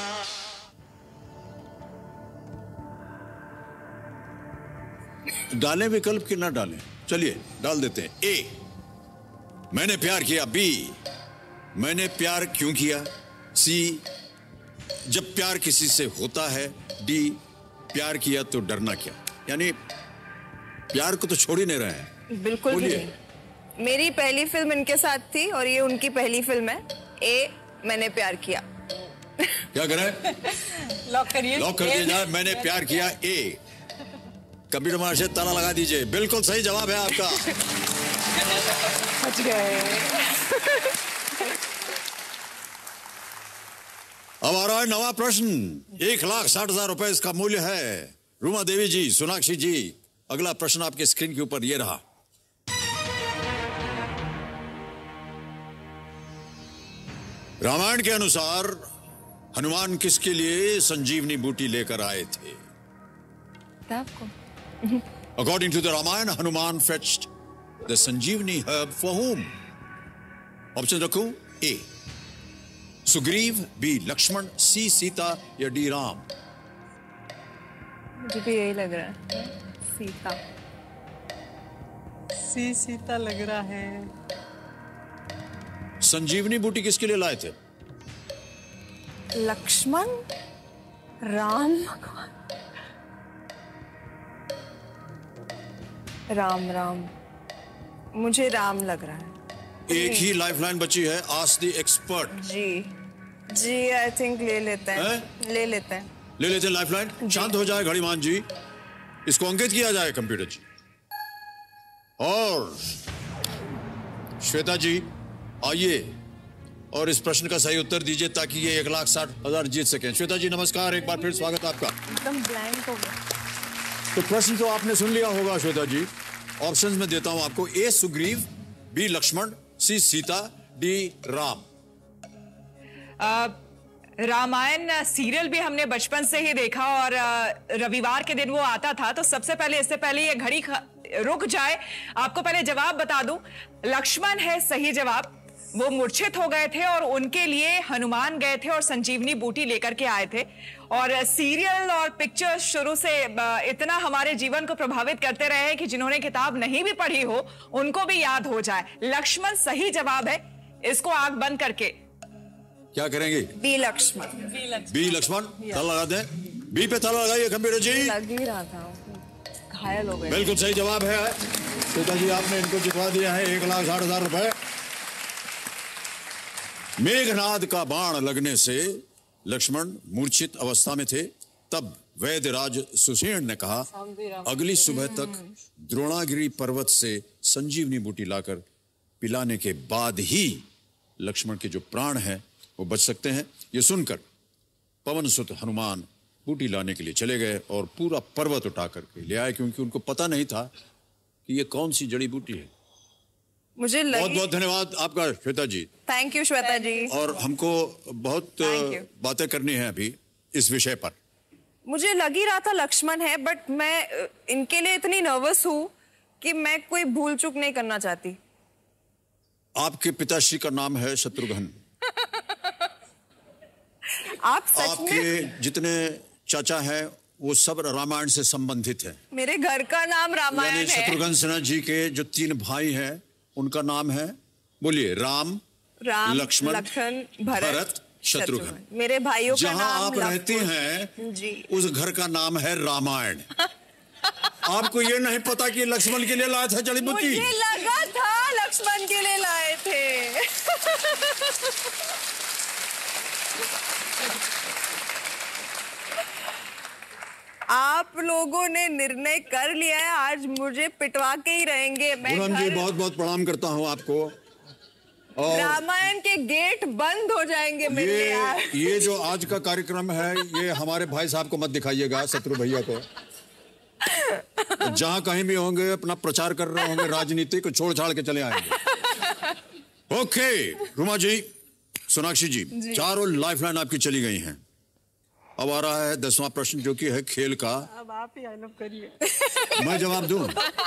डालें विकल्प कि ना डालें? चलिए डाल देते हैं। ए, मैंने प्यार किया। बी, मैंने प्यार क्यों किया। सी, जब प्यार किसी से होता है। डी, प्यार किया तो डरना क्या। यानी प्यार को तो छोड़ ही नहीं रहे हैं। बिल्कुल भी नहीं। मेरी पहली फिल्म इनके साथ थी और ये उनकी पहली फिल्म है। ए, मैंने प्यार किया। क्या करें? लॉक करिए। लॉक कर दिया जाए। मैंने प्यार किया। ए, कंप्यूटर मार से ताला लगा दीजिए। बिल्कुल सही जवाब है आपका। बच गए। अब आ रहा है नवा प्रश्न। एक लाख साठ हजार रुपए इसका मूल्य है। रूमा देवी जी, सोनाक्षी जी, अगला प्रश्न आपके स्क्रीन के ऊपर ये रहा। रामायण के अनुसार हनुमान किसके लिए संजीवनी बूटी लेकर आए थे? आपको According to the Ramayana, Hanuman fetched the Sanjeevani herb for whom? Option रखूं? A, Sugriva, B, Lakshman, C, Sita, या D, राम? मुझे भी यही लग रहा है, सीता। सी सीता लग रहा है। संजीवनी बूटी किसके लिए लाए थे? लक्ष्मण, राम, राम राम मुझे राम लग रहा है। एक ही लाइफलाइन बची है। Ask the expert. जी जी आई थिंक ले लेते हैं है? ले लेते हैं ले लेते हैं लाइफलाइन। शांत हो जाए घड़ीमान जी, इसको अंकित किया जाए कंप्यूटर जी। और श्वेता जी आइए और इस प्रश्न का सही उत्तर दीजिए ताकि ये एक लाख साठ हजार जीत सकें। श्वेता जी नमस्कार, एक बार फिर स्वागत आपका। एकदम ब्लैंक हो गया। तो प्रश्न तो आपने सुन लिया होगा श्वेता जी। ऑप्शंस में देता हूं आपको। A, Sugriva, B, Lakshman, C, Sita, D, Ram. Ramayan serial भी हमने बचपन से ही देखा और रविवार के दिन वो आता था। तो सबसे पहले, इससे पहले ये घड़ी रुक जाए, आपको पहले जवाब बता दूं। लक्ष्मण है सही जवाब। वो मूर्छित हो गए थे और उनके लिए हनुमान गए थे और संजीवनी बूटी लेकर के आए थे। और सीरियल और पिक्चर शुरू से इतना हमारे जीवन को प्रभावित करते रहे हैं कि जिन्होंने किताब नहीं भी पढ़ी हो उनको भी याद हो जाए। लक्ष्मण सही जवाब है। इसको आंख बंद करके क्या करेंगे? बी लक्ष्मण। बी लक्ष्मण, ताला लगा दें। बी पे ताला लगाइए कंप्यूटर जी। लग ही रहा था, घायल हो गए। बिल्कुल सही जवाब है। श्वेता जी आपने इनको जितवा दिया है एक लाख साठ हजार रुपए। मेघनाद का बाण लगने से लक्ष्मण मूर्छित अवस्था में थे, तब वैद्यराज सुसेन ने कहा, अगली सुबह तक द्रोणागिरी पर्वत से संजीवनी बूटी लाकर पिलाने के बाद ही लक्ष्मण के जो प्राण हैं वो बच सकते हैं। ये सुनकर पवन सुत हनुमान बूटी लाने के लिए चले गए और पूरा पर्वत उठा करके ले आए, क्योंकि उनको पता नहीं था कि ये कौन सी जड़ी बूटी है। मुझे लगी... बहुत बहुत धन्यवाद आपका श्वेता जी। Thank you Shweta ji. और हमको बहुत बातें करनी है अभी इस विषय पर। मुझे लग ही रहा था लक्ष्मण है, बट मैं इनके लिए इतनी नर्वस हूँ कि मैं कोई भूल चूक नहीं करना चाहती। आपके पिताश्री का नाम है शत्रुघ्न। आप सच आपके में... जितने चाचा हैं वो सब रामायण से संबंधित हैं। मेरे घर का नाम रामायण है। शत्रुघ्न सिन्हा जी के जो तीन भाई हैं उनका नाम है, बोलिए, राम, राम, लक्ष्मण, लक्ष्मण, भरत, भरत, शत्रुघ्न। मेरे भाइयों का नाम जहां आप रहते हैं जी, उस घर का नाम है रामायण। आपको ये नहीं पता कि लक्ष्मण के लिए लाया था जड़ी बूटी? मुझे लगा था लक्ष्मण के लिए लाए थे। आप लोगों ने निर्णय कर लिया है, आज मुझे पिटवा के ही रहेंगे। मैं पूनम जी बहुत बहुत प्रणाम करता हूँ आपको। और रामायण के गेट बंद हो जाएंगे मेरे ये, लिए। ये जो आज का कार्यक्रम है ये हमारे भाई साहब को मत दिखाइएगा, शत्रु भैया को। जहां कहीं भी होंगे अपना प्रचार कर रहे होंगे, राजनीति को छोड़ छाड़ के चले आएंगे। ओके रुमा जी, सोनाक्षी जी, जी। चारों लाइफलाइन आपकी चली गई हैं। अब आ रहा है दसवां प्रश्न जो कि है खेल का। अब आप ही आइनअप करिए। मैं जवाब दूं?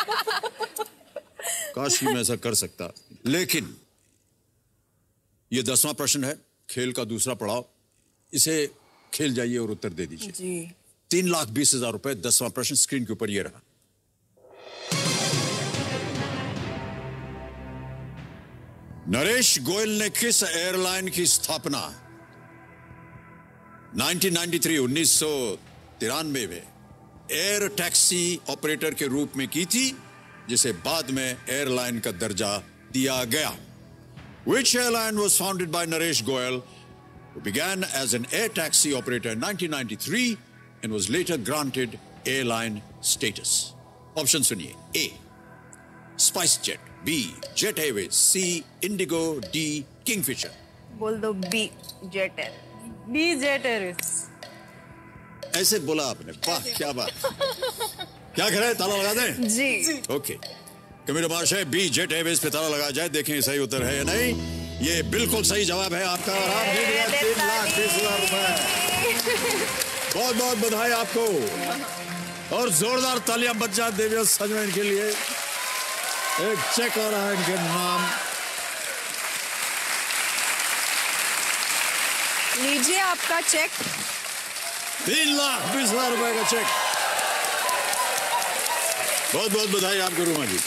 काश मैं ऐसा कर सकता, लेकिन ये दसवां प्रश्न है, खेल का दूसरा पड़ाव। इसे खेल जाइए और उत्तर दे दीजिए जी। तीन लाख बीस हजार रुपए। दसवां प्रश्न स्क्रीन के ऊपर ये रहा। नरेश गोयल ने किस एयरलाइन की स्थापना उन्नीस सौ तिरानवे में एयर टैक्सी ऑपरेटर के रूप में की थी, जिसे बाद में एयरलाइन का दर्जा दिया गया? Which airline was founded by Naresh Goyal, who began as an air taxi operator in nineteen ninety-three and was later granted airline status? Option सुनिए। A. SpiceJet, B. Jet Airways, C. Indigo, D. Kingfisher। बोल दो B. Jet Air। B. Jet Airways। ऐसे बोला आपने, वाह क्या बात। क्या कह रहे हैं, ताला लगा दें? जी। ओके, कमिश्नर महाशय, बी जेट एयरवेज पे ताला लगा जाए, देखें सही उत्तर है या नहीं। ये बिल्कुल सही जवाब है आपका और आप जीत गए तीन लाख बीस हजार रुपए। बहुत बहुत बधाई आपको और जोरदार तालियां बच जाए देवी सजमैन के लिए। एक चेक आ रहा है इनके नाम। लीजिए आपका चेक। तीन लाख बीस हजार रुपए का चेक। बहुत बहुत बधाई आपको रुमा जी।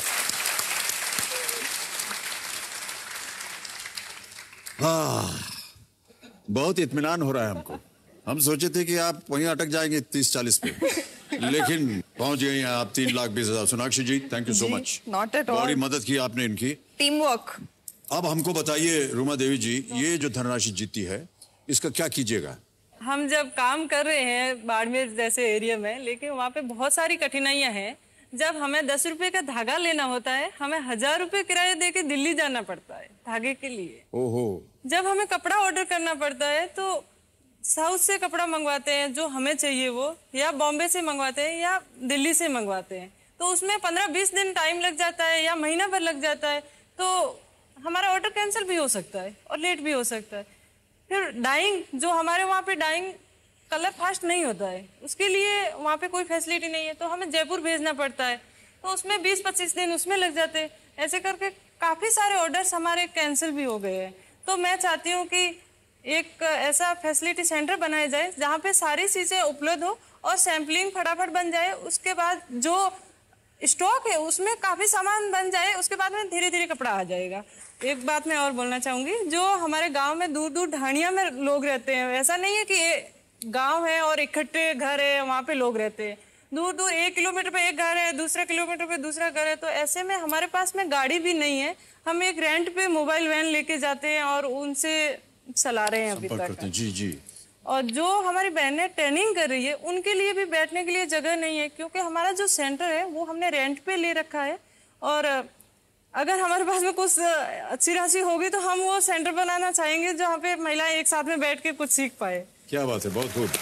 हाँ, बहुत इत्मीनान हो रहा है हमको। हम सोचे थे कि आप वहीं अटक जाएंगे तीस चालीस पे, लेकिन पहुंच गई हैं आप तीन लाख बीस हजार। Sonakshi ji, thank you so much. Not at all. बड़ी मदद की आपने इनकी। Team work. अब हमको बताइए रुमा देवी जी, ये जो धनराशि जीती है इसका क्या कीजिएगा? हम जब काम कर रहे हैं बाड़मेर जैसे एरिया में, लेकिन वहाँ पे बहुत सारी कठिनाइयाँ हैं। जब हमें दस रुपए का धागा लेना होता है, हमें हजार रुपए किराया देके दिल्ली जाना पड़ता है धागे के लिए। ओहो। जब हमें कपड़ा ऑर्डर करना पड़ता है तो साउथ से कपड़ा मंगवाते हैं जो हमें चाहिए वो, या बॉम्बे से मंगवाते हैं या दिल्ली से मंगवाते हैं, तो उसमें पंद्रह बीस दिन टाइम लग जाता है या महीना भर लग जाता है, तो हमारा ऑर्डर कैंसिल भी हो सकता है और लेट भी हो सकता है। फिर डाइंग, जो हमारे वहाँ पे डाइंग कलर फास्ट नहीं होता है, उसके लिए वहाँ पे कोई फैसिलिटी नहीं है, तो हमें जयपुर भेजना पड़ता है, तो उसमें बीस पच्चीस दिन उसमें लग जाते हैं। ऐसे करके काफ़ी सारे ऑर्डर्स हमारे कैंसिल भी हो गए हैं। तो मैं चाहती हूँ कि एक ऐसा फैसिलिटी सेंटर बनाया जाए जहाँ पे सारी चीज़ें उपलब्ध हो और सैम्पलिंग फटाफट बन जाए, उसके बाद जो स्टॉक है उसमें काफ़ी सामान बन जाए, उसके बाद में धीरे धीरे कपड़ा आ जाएगा। एक बात मैं और बोलना चाहूँगी, जो हमारे गाँव में दूर दूर ढाणिया में लोग रहते हैं, ऐसा नहीं है कि गांव है और इकट्ठे घर है वहाँ पे लोग रहते हैं, दूर दूर एक किलोमीटर पे एक घर है, दूसरे किलोमीटर पे दूसरा घर है, तो ऐसे में हमारे पास में गाड़ी भी नहीं है, हम एक रेंट पे मोबाइल वैन लेके जाते हैं और उनसे चला रहे हैं अभी तक। जी जी। और जो हमारी बहनें ट्रेनिंग कर रही है उनके लिए भी बैठने के लिए जगह नहीं है, क्योंकि हमारा जो सेंटर है वो हमने रेंट पे ले रखा है। और अगर हमारे पास में कुछ अच्छी राशि होगी तो हम वो सेंटर बनाना चाहेंगे जहाँ पे महिलाएं एक साथ में बैठ के कुछ सीख पाए। क्या बात है, बहुत खूब।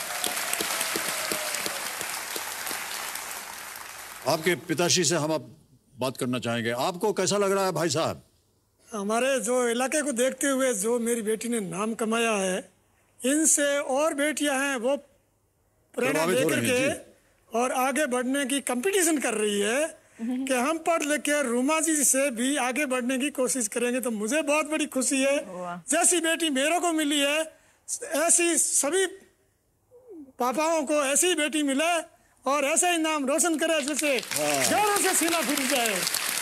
आपके पिताश्री से हम अब बात करना चाहेंगे। आपको कैसा लग रहा है भाई साहब? हमारे जो इलाके को देखते हुए जो मेरी बेटी ने नाम कमाया है, इनसे और बेटियां हैं वो प्रेरणा लेकर के और आगे बढ़ने की कंपटीशन कर रही है कि हम पढ़ लिख के रूमा जी से भी आगे बढ़ने की कोशिश करेंगे। तो मुझे बहुत बड़ी खुशी है, जैसी बेटी मेरे को मिली है ऐसी सभी पापाओं को ऐसी बेटी मिले और ऐसा ही नाम रोशन करे जैसे जोरों से सीना फूट जाए।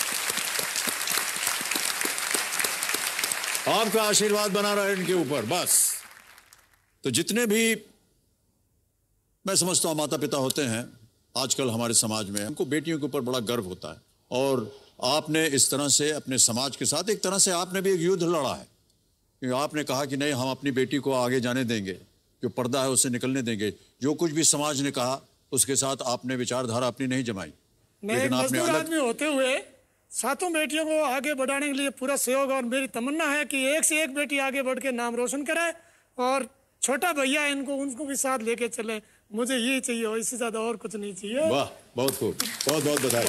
आपका आशीर्वाद बना रहा है इनके ऊपर बस। तो जितने भी मैं समझता हूं माता पिता होते हैं आजकल हमारे समाज में, उनको बेटियों के ऊपर बड़ा गर्व होता है। और आपने इस तरह से अपने समाज के साथ एक तरह से आपने भी एक युद्ध लड़ा है। आपने कहा कि नहीं, हम अपनी बेटी को आगे जाने देंगे, जो पर्दा है उसे निकलने देंगे। जो कुछ भी समाज ने कहा उसके साथ आपने विचारधारा अपनी नहीं जमाई। मैं एक मजदूर आदमी होते हुए सातों बेटियों को आगे बढ़ाने के लिए पूरा सहयोग, और मेरी तमन्ना है कि एक से एक बेटी आगे बढ़ के नाम रोशन करे और छोटा भैया इनको उनको भी साथ लेके चले। मुझे यही चाहिए और इससे ज्यादा और कुछ नहीं चाहिए। वाह, बहुत खूब, बहुत बहुत बधाई।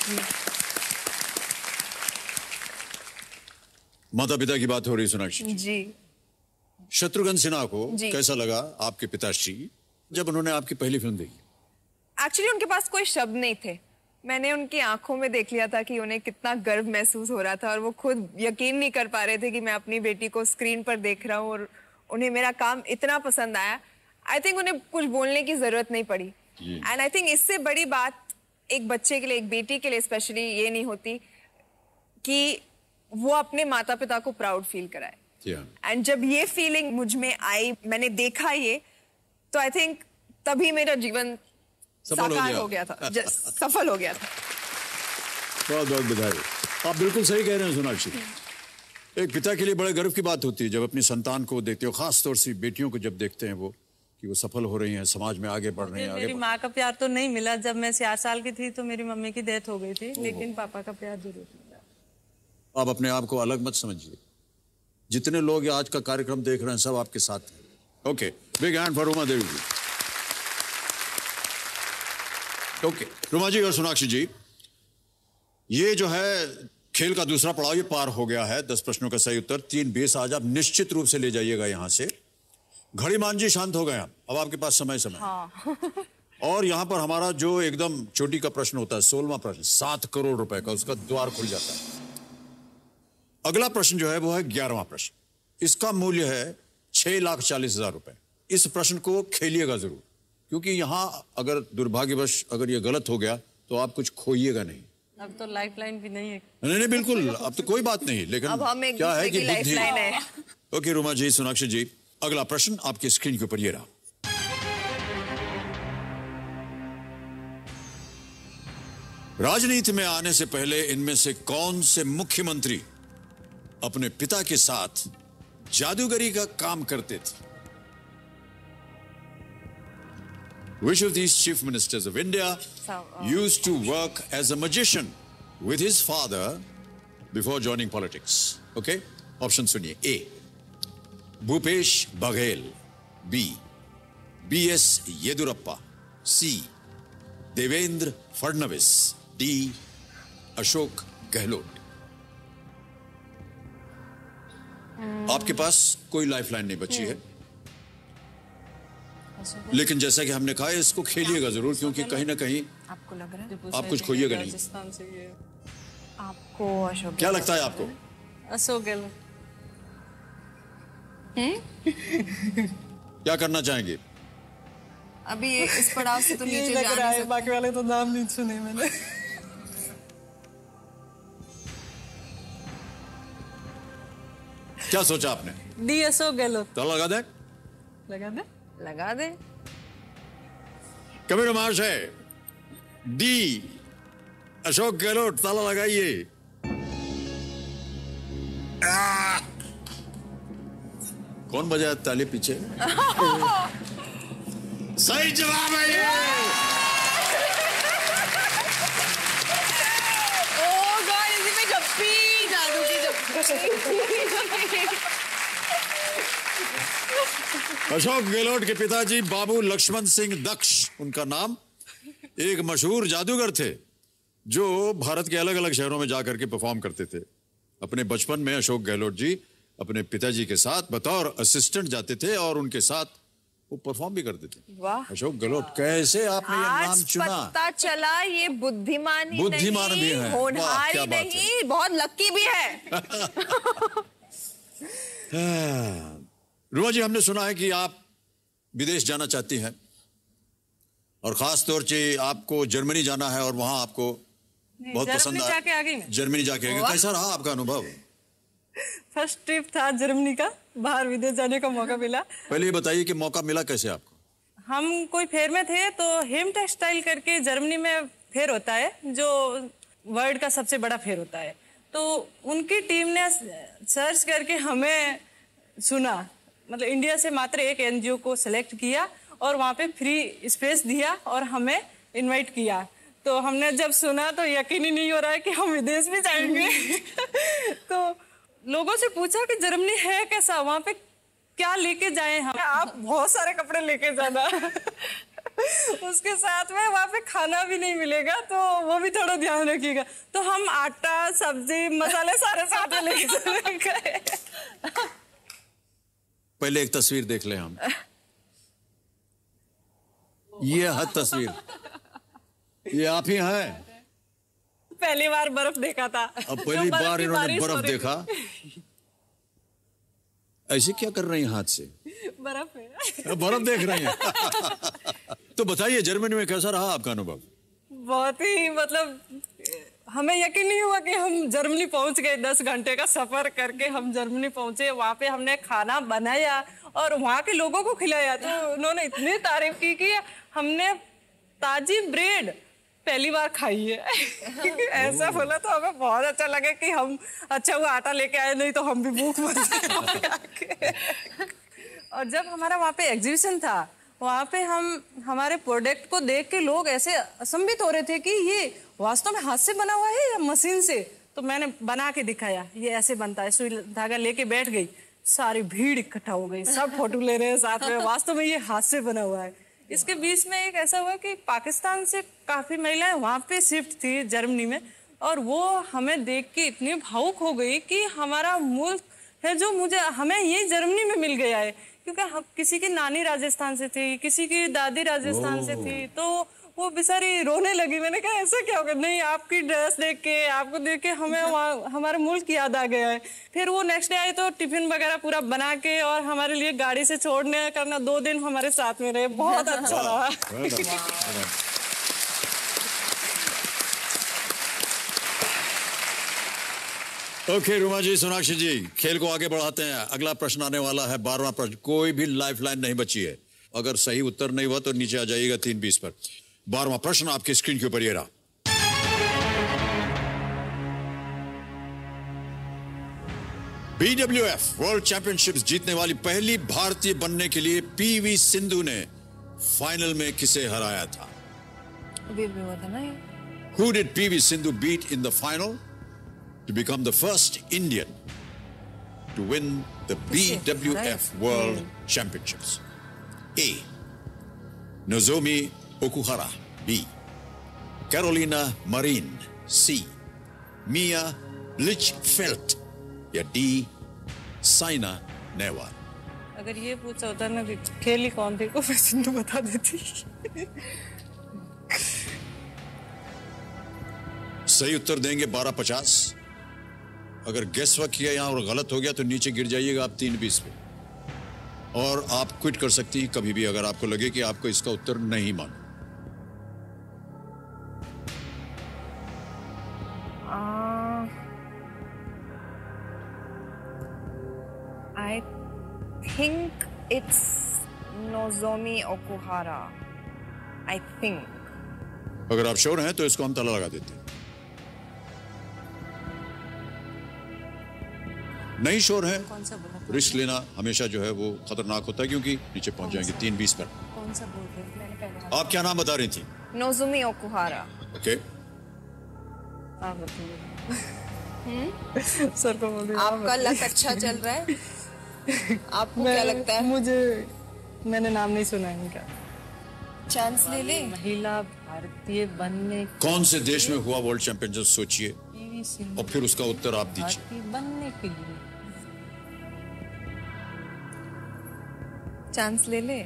माता पिता की बात हो रही सोनाक्षी जी। शत्रुघ्न सिन्हा को कैसा लगा आपके पिताश्री जब उन्होंने आपकी पहली फिल्म देखी? एक्चुअली उनके पास कोई शब्द नहीं थे। मैंने उनकी आंखों में देख लिया था कि उन्हें कितना गर्व महसूस हो रहा था और वो खुद यकीन नहीं कर पा रहे थे कि मैं अपनी बेटी को स्क्रीन पर देख रहा हूँ और उन्हें मेरा काम इतना पसंद आया। आई थिंक उन्हें कुछ बोलने की जरूरत नहीं पड़ी। एंड आई थिंक इससे बड़ी बात एक बच्चे के लिए, एक बेटी के लिए स्पेशली ये नहीं होती कि वो अपने माता पिता को प्राउड फील कराए। एंड जब ये फीलिंग मुझ में आई, मैंने देखा ये, तो आई थिंक तभी मेरा जीवन साकार हो गया था, सफल हो गया था। बहुत बहुत बधाई। आप बिल्कुल सही कह रहे हैं सोनाक्षी। एक पिता के लिए बड़े गर्व की बात होती है जब अपनी संतान को देखते हो, खास तौर से बेटियों को जब देखते हैं वो कि वो सफल हो रही हैं, समाज में आगे बढ़ रही हैं। मेरी माँ का प्यार तो नहीं मिला। जब मैं चार साल की थी तो मेरी मम्मी की डेथ हो गई थी, लेकिन पापा का प्यार जरूर मिला। आप अपने आप को अलग मत समझिए। जितने लोग आज का कार्यक्रम देख रहे हैं सब आपके साथ हैं। Okay, big hand for Ruma Devi ji. Okay, Ruma ji और सोनाक्षी जी, ये जो है खेल का दूसरा पड़ाव ये पार हो गया है। दस प्रश्नों का सही उत्तर, तीन बीस। आज आप निश्चित रूप से ले जाइएगा यहां से। घड़ीमान जी शांत हो गए, अब आपके पास समय समय हाँ। और यहां पर हमारा जो एकदम चोटी का प्रश्न होता है, सोलहवां प्रश्न, सात करोड़ रुपए का, उसका द्वार खुल जाता है। अगला प्रश्न जो है वो है ग्यारहवां प्रश्न। इसका मूल्य है छह लाख चालीस हजार रुपए। इस प्रश्न को खेलिएगा जरूर, क्योंकि यहां अगर दुर्भाग्यवश अगर ये गलत हो गया तो आप कुछ खोइएगा नहीं। अब तो लाइफ लाइन भी नहीं है। नहीं नहीं बिल्कुल, अब तो कोई बात नहीं, लेकिन अब हम एक क्या है कि लाइफ लाइन है। ओके रुमा जी, सोनाक्षी जी, अगला प्रश्न आपकी स्क्रीन के ऊपर ये रहा। राजनीति में आने से पहले इनमें से कौन से मुख्यमंत्री अपने पिता के साथ जादूगरी का काम करते थे? Which of these chief ministers of India so, uh, used to work as a magician with his father before joining politics? Okay, option सुनिए। A. Bhupesh Baghel, B. B S Yediyurappa, C. Devendra Fadnavis, D. Ashok Gehlot. आपके पास कोई लाइफलाइन नहीं बची है, लेकिन जैसा कि हमने कहा इसको खेलिएगा जरूर, क्योंकि कहीं ना कहीं आपको लग रहा है आप कुछ खोइएगा नहीं। आपको अशोक, क्या लगता है आपको? अशोक गहलोत। क्या करना चाहेंगे? अभी इस पड़ाव से तो नीचे लग रहा है, बाकी वाले तो नाम नहीं सुने मैंने। क्या सोचा आपने? डी अशोक गहलोत। तो लगा दे लगा दे लगा दे। कभी रोमांच है। डी अशोक गहलोत, ताला लगाइए। कौन बजाया ताली पीछे? सही जवाब है ये। ओह गॉड, इसी में जप्पी, जादू की जप्पी। अशोक गहलोत के पिताजी बाबू लक्ष्मण सिंह दक्ष, उनका नाम, एक मशहूर जादूगर थे जो भारत के अलग अलग शहरों में जाकर के परफॉर्म करते थे। अपने बचपन में अशोक गहलोत जी अपने पिताजी के साथ बतौर असिस्टेंट जाते थे और उनके साथ वो परफॉर्म भी करते थे। वाह, अशोक गहलोत, कैसे आपने ये नाम चुना? पता चला ये बुद्धिमान ही बुद्धिमान नहीं, भी है, होनहार ही नहीं, बहुत लकी भी है। रुमा जी, हमने सुना है कि आप विदेश जाना चाहती हैं और खास तौर से आपको जर्मनी जाना है और वहां आपको बहुत पसंद आया। जाके आ गई मैं। जर्मनी जाके आ गई। कैसा रहा आपका अनुभव? फर्स्ट ट्रिप था जर्मनी का, बाहर विदेश जाने का मौका मिला। पहले ये बताइए कि मौका मिला कैसे आपको? हम कोई फेयर में थे तो हेम टेक्सटाइल करके जर्मनी में फेयर होता है जो वर्ल्ड का सबसे बड़ा फेयर होता है। तो उनकी टीम ने सर्च करके हमें सुना, मतलब इंडिया से मात्र एक एनजीओ को सिलेक्ट किया और वहाँ पे फ्री स्पेस दिया और हमें इनवाइट किया। तो हमने जब सुना तो यकीन ही नहीं हो रहा है कि हम विदेश भी जाएंगे। तो लोगों से पूछा कि जर्मनी है कैसा, वहाँ पे क्या लेके जाएं हम? आप बहुत सारे कपड़े लेके जाना। उसके साथ में वहाँ पे खाना भी नहीं मिलेगा तो वो भी थोड़ा ध्यान रखिएगा। तो हम आटा, सब्जी, मसाले सारे साथ में लेके गए। पहले एक तस्वीर देख ले हम। ये है तस्वीर, ये आप ही हैं। पहली बार बर्फ देखा था। अब पहली बार इन्होंने बर्फ देखा। ऐसे क्या कर रही हैं हाथ से? बर्फ है। बर्फ देख रही हैं। तो बताइए जर्मनी में कैसा रहा आपका अनुभव? बहुत ही, मतलब हमें यकीन नहीं हुआ कि हम जर्मनी पहुंच गए। दस घंटे का सफर करके हम जर्मनी पहुंचे। वहाँ पे हमने खाना बनाया और वहाँ के लोगों को खिलाया तो उन्होंने इतनी तारीफ की कि हमने ताजी ब्रेड पहली बार खाई है। ऐसा बोला तो हमें बहुत अच्छा लगा कि हम अच्छा वो आटा लेके आए, नहीं तो हम भी भूख मर जाते। और जब हमारा वहाँ पे एग्जीबिशन था, वहाँ पे हम हमारे प्रोडक्ट को देख के लोग ऐसे असंभित हो रहे थे कि ये वास्तव में हाथ से बना हुआ है या मशीन से। तो मैंने बना के दिखाया, ये ऐसे बनता है। सुई धागा लेके बैठ गई, सारी भीड़ इकट्ठा हो गई, सब फोटो ले रहे हैं साथ में। वास्तव में ये हाथ से बना हुआ है। इसके बीच में एक ऐसा हुआ कि पाकिस्तान से काफी महिलाएं वहाँ पे शिफ्ट थी जर्मनी में, और वो हमें देख के इतनी भावुक हो गई कि हमारा मुल्क है जो मुझे हमें ये जर्मनी में मिल गया है। क्योंकि हम किसी की नानी राजस्थान से थी, किसी की दादी राजस्थान से थी, तो वो बेचारी रोने लगी। मैंने कहा ऐसा क्या होगा? नहीं, आपकी ड्रेस देख के, आपको देख के हमें हमारा मुल्क याद आ गया है। फिर वो नेक्स्ट डे आए तो टिफिन वगैरह पूरा बना के और हमारे लिए गाड़ी से छोड़ने करना, दो दिन हमारे साथ में रहे। बहुत अच्छा रहा। ओके रुमा जी, सोनाक्षी जी, खेल को आगे बढ़ाते हैं। अगला प्रश्न आने वाला है, बारहवां प्रश्न। कोई भी लाइफ लाइन नहीं बची है। अगर सही उत्तर नहीं हुआ तो नीचे आ जाइएगा तीन बीस पर। बारहवां प्रश्न आपकी स्क्रीन के ऊपर ये रहा। बीडब्ल्यूएफ वर्ल्ड चैंपियनशिप्स जीतने वाली पहली भारतीय बनने के लिए पीवी सिंधु ने फाइनल में किसे हराया था? अभी भी हुआ था ना ये। Who did P V Sindhu beat in the final to become the first Indian to win the B W F World Championships? A. Nozomi Okuhara. B. Carolina Marin. C. Mia Lichfeldt. या D. Saina Nehwal. अगर ये पूछा होता ना कि खेली कौन थी, को मैं सिंधु बता देती। सही उत्तर देंगे बारह पचास। अगर गेस वर्क किया यहां और गलत हो गया तो नीचे गिर जाइएगा आप तीन बीस पे, और आप क्विट कर सकती हैं कभी भी अगर आपको लगे कि आपको इसका उत्तर नहीं मालूम। I think it's Nozomi Okuhara. I think. अगर आप श्योर हैं तो इसको हम ताला लगा देते हैं। नहीं श्योर है रिस्क लेना हमेशा जो है वो खतरनाक होता है, क्योंकि नीचे पहुंच जाएंगे तीन बीस पर। कौन सा बोल रहे हैं? मैंने पहले आप क्या नाम बता रही थी? Nozomi Okuhara. ओके, आप बताइए। सर को बोलिए। आपका लक अच्छा चल रहा है? आपको क्या लगता है? मुझे मैंने नाम नहीं सुना इनका। चांस ले ले। महिला भारतीय बनने कौन से देश में हुआ वर्ल्ड चैंपियनशिप सोचिए और फिर उसका उत्तर आप दीजिए। भारतीय बनने के लिए चांस ले ले।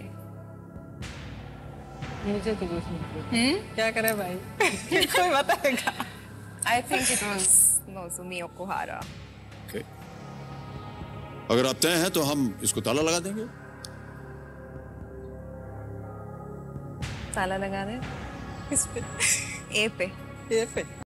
मुझे तो कुछ नहीं पता। क्या करे भाई? कोई बताएगा? I think it was Nozomi Okuhara. Okay, अगर आप तय हैं तो हम इसको ताला लगा देंगे। ताला लगा दे। किस पे? ए पे। ए पे।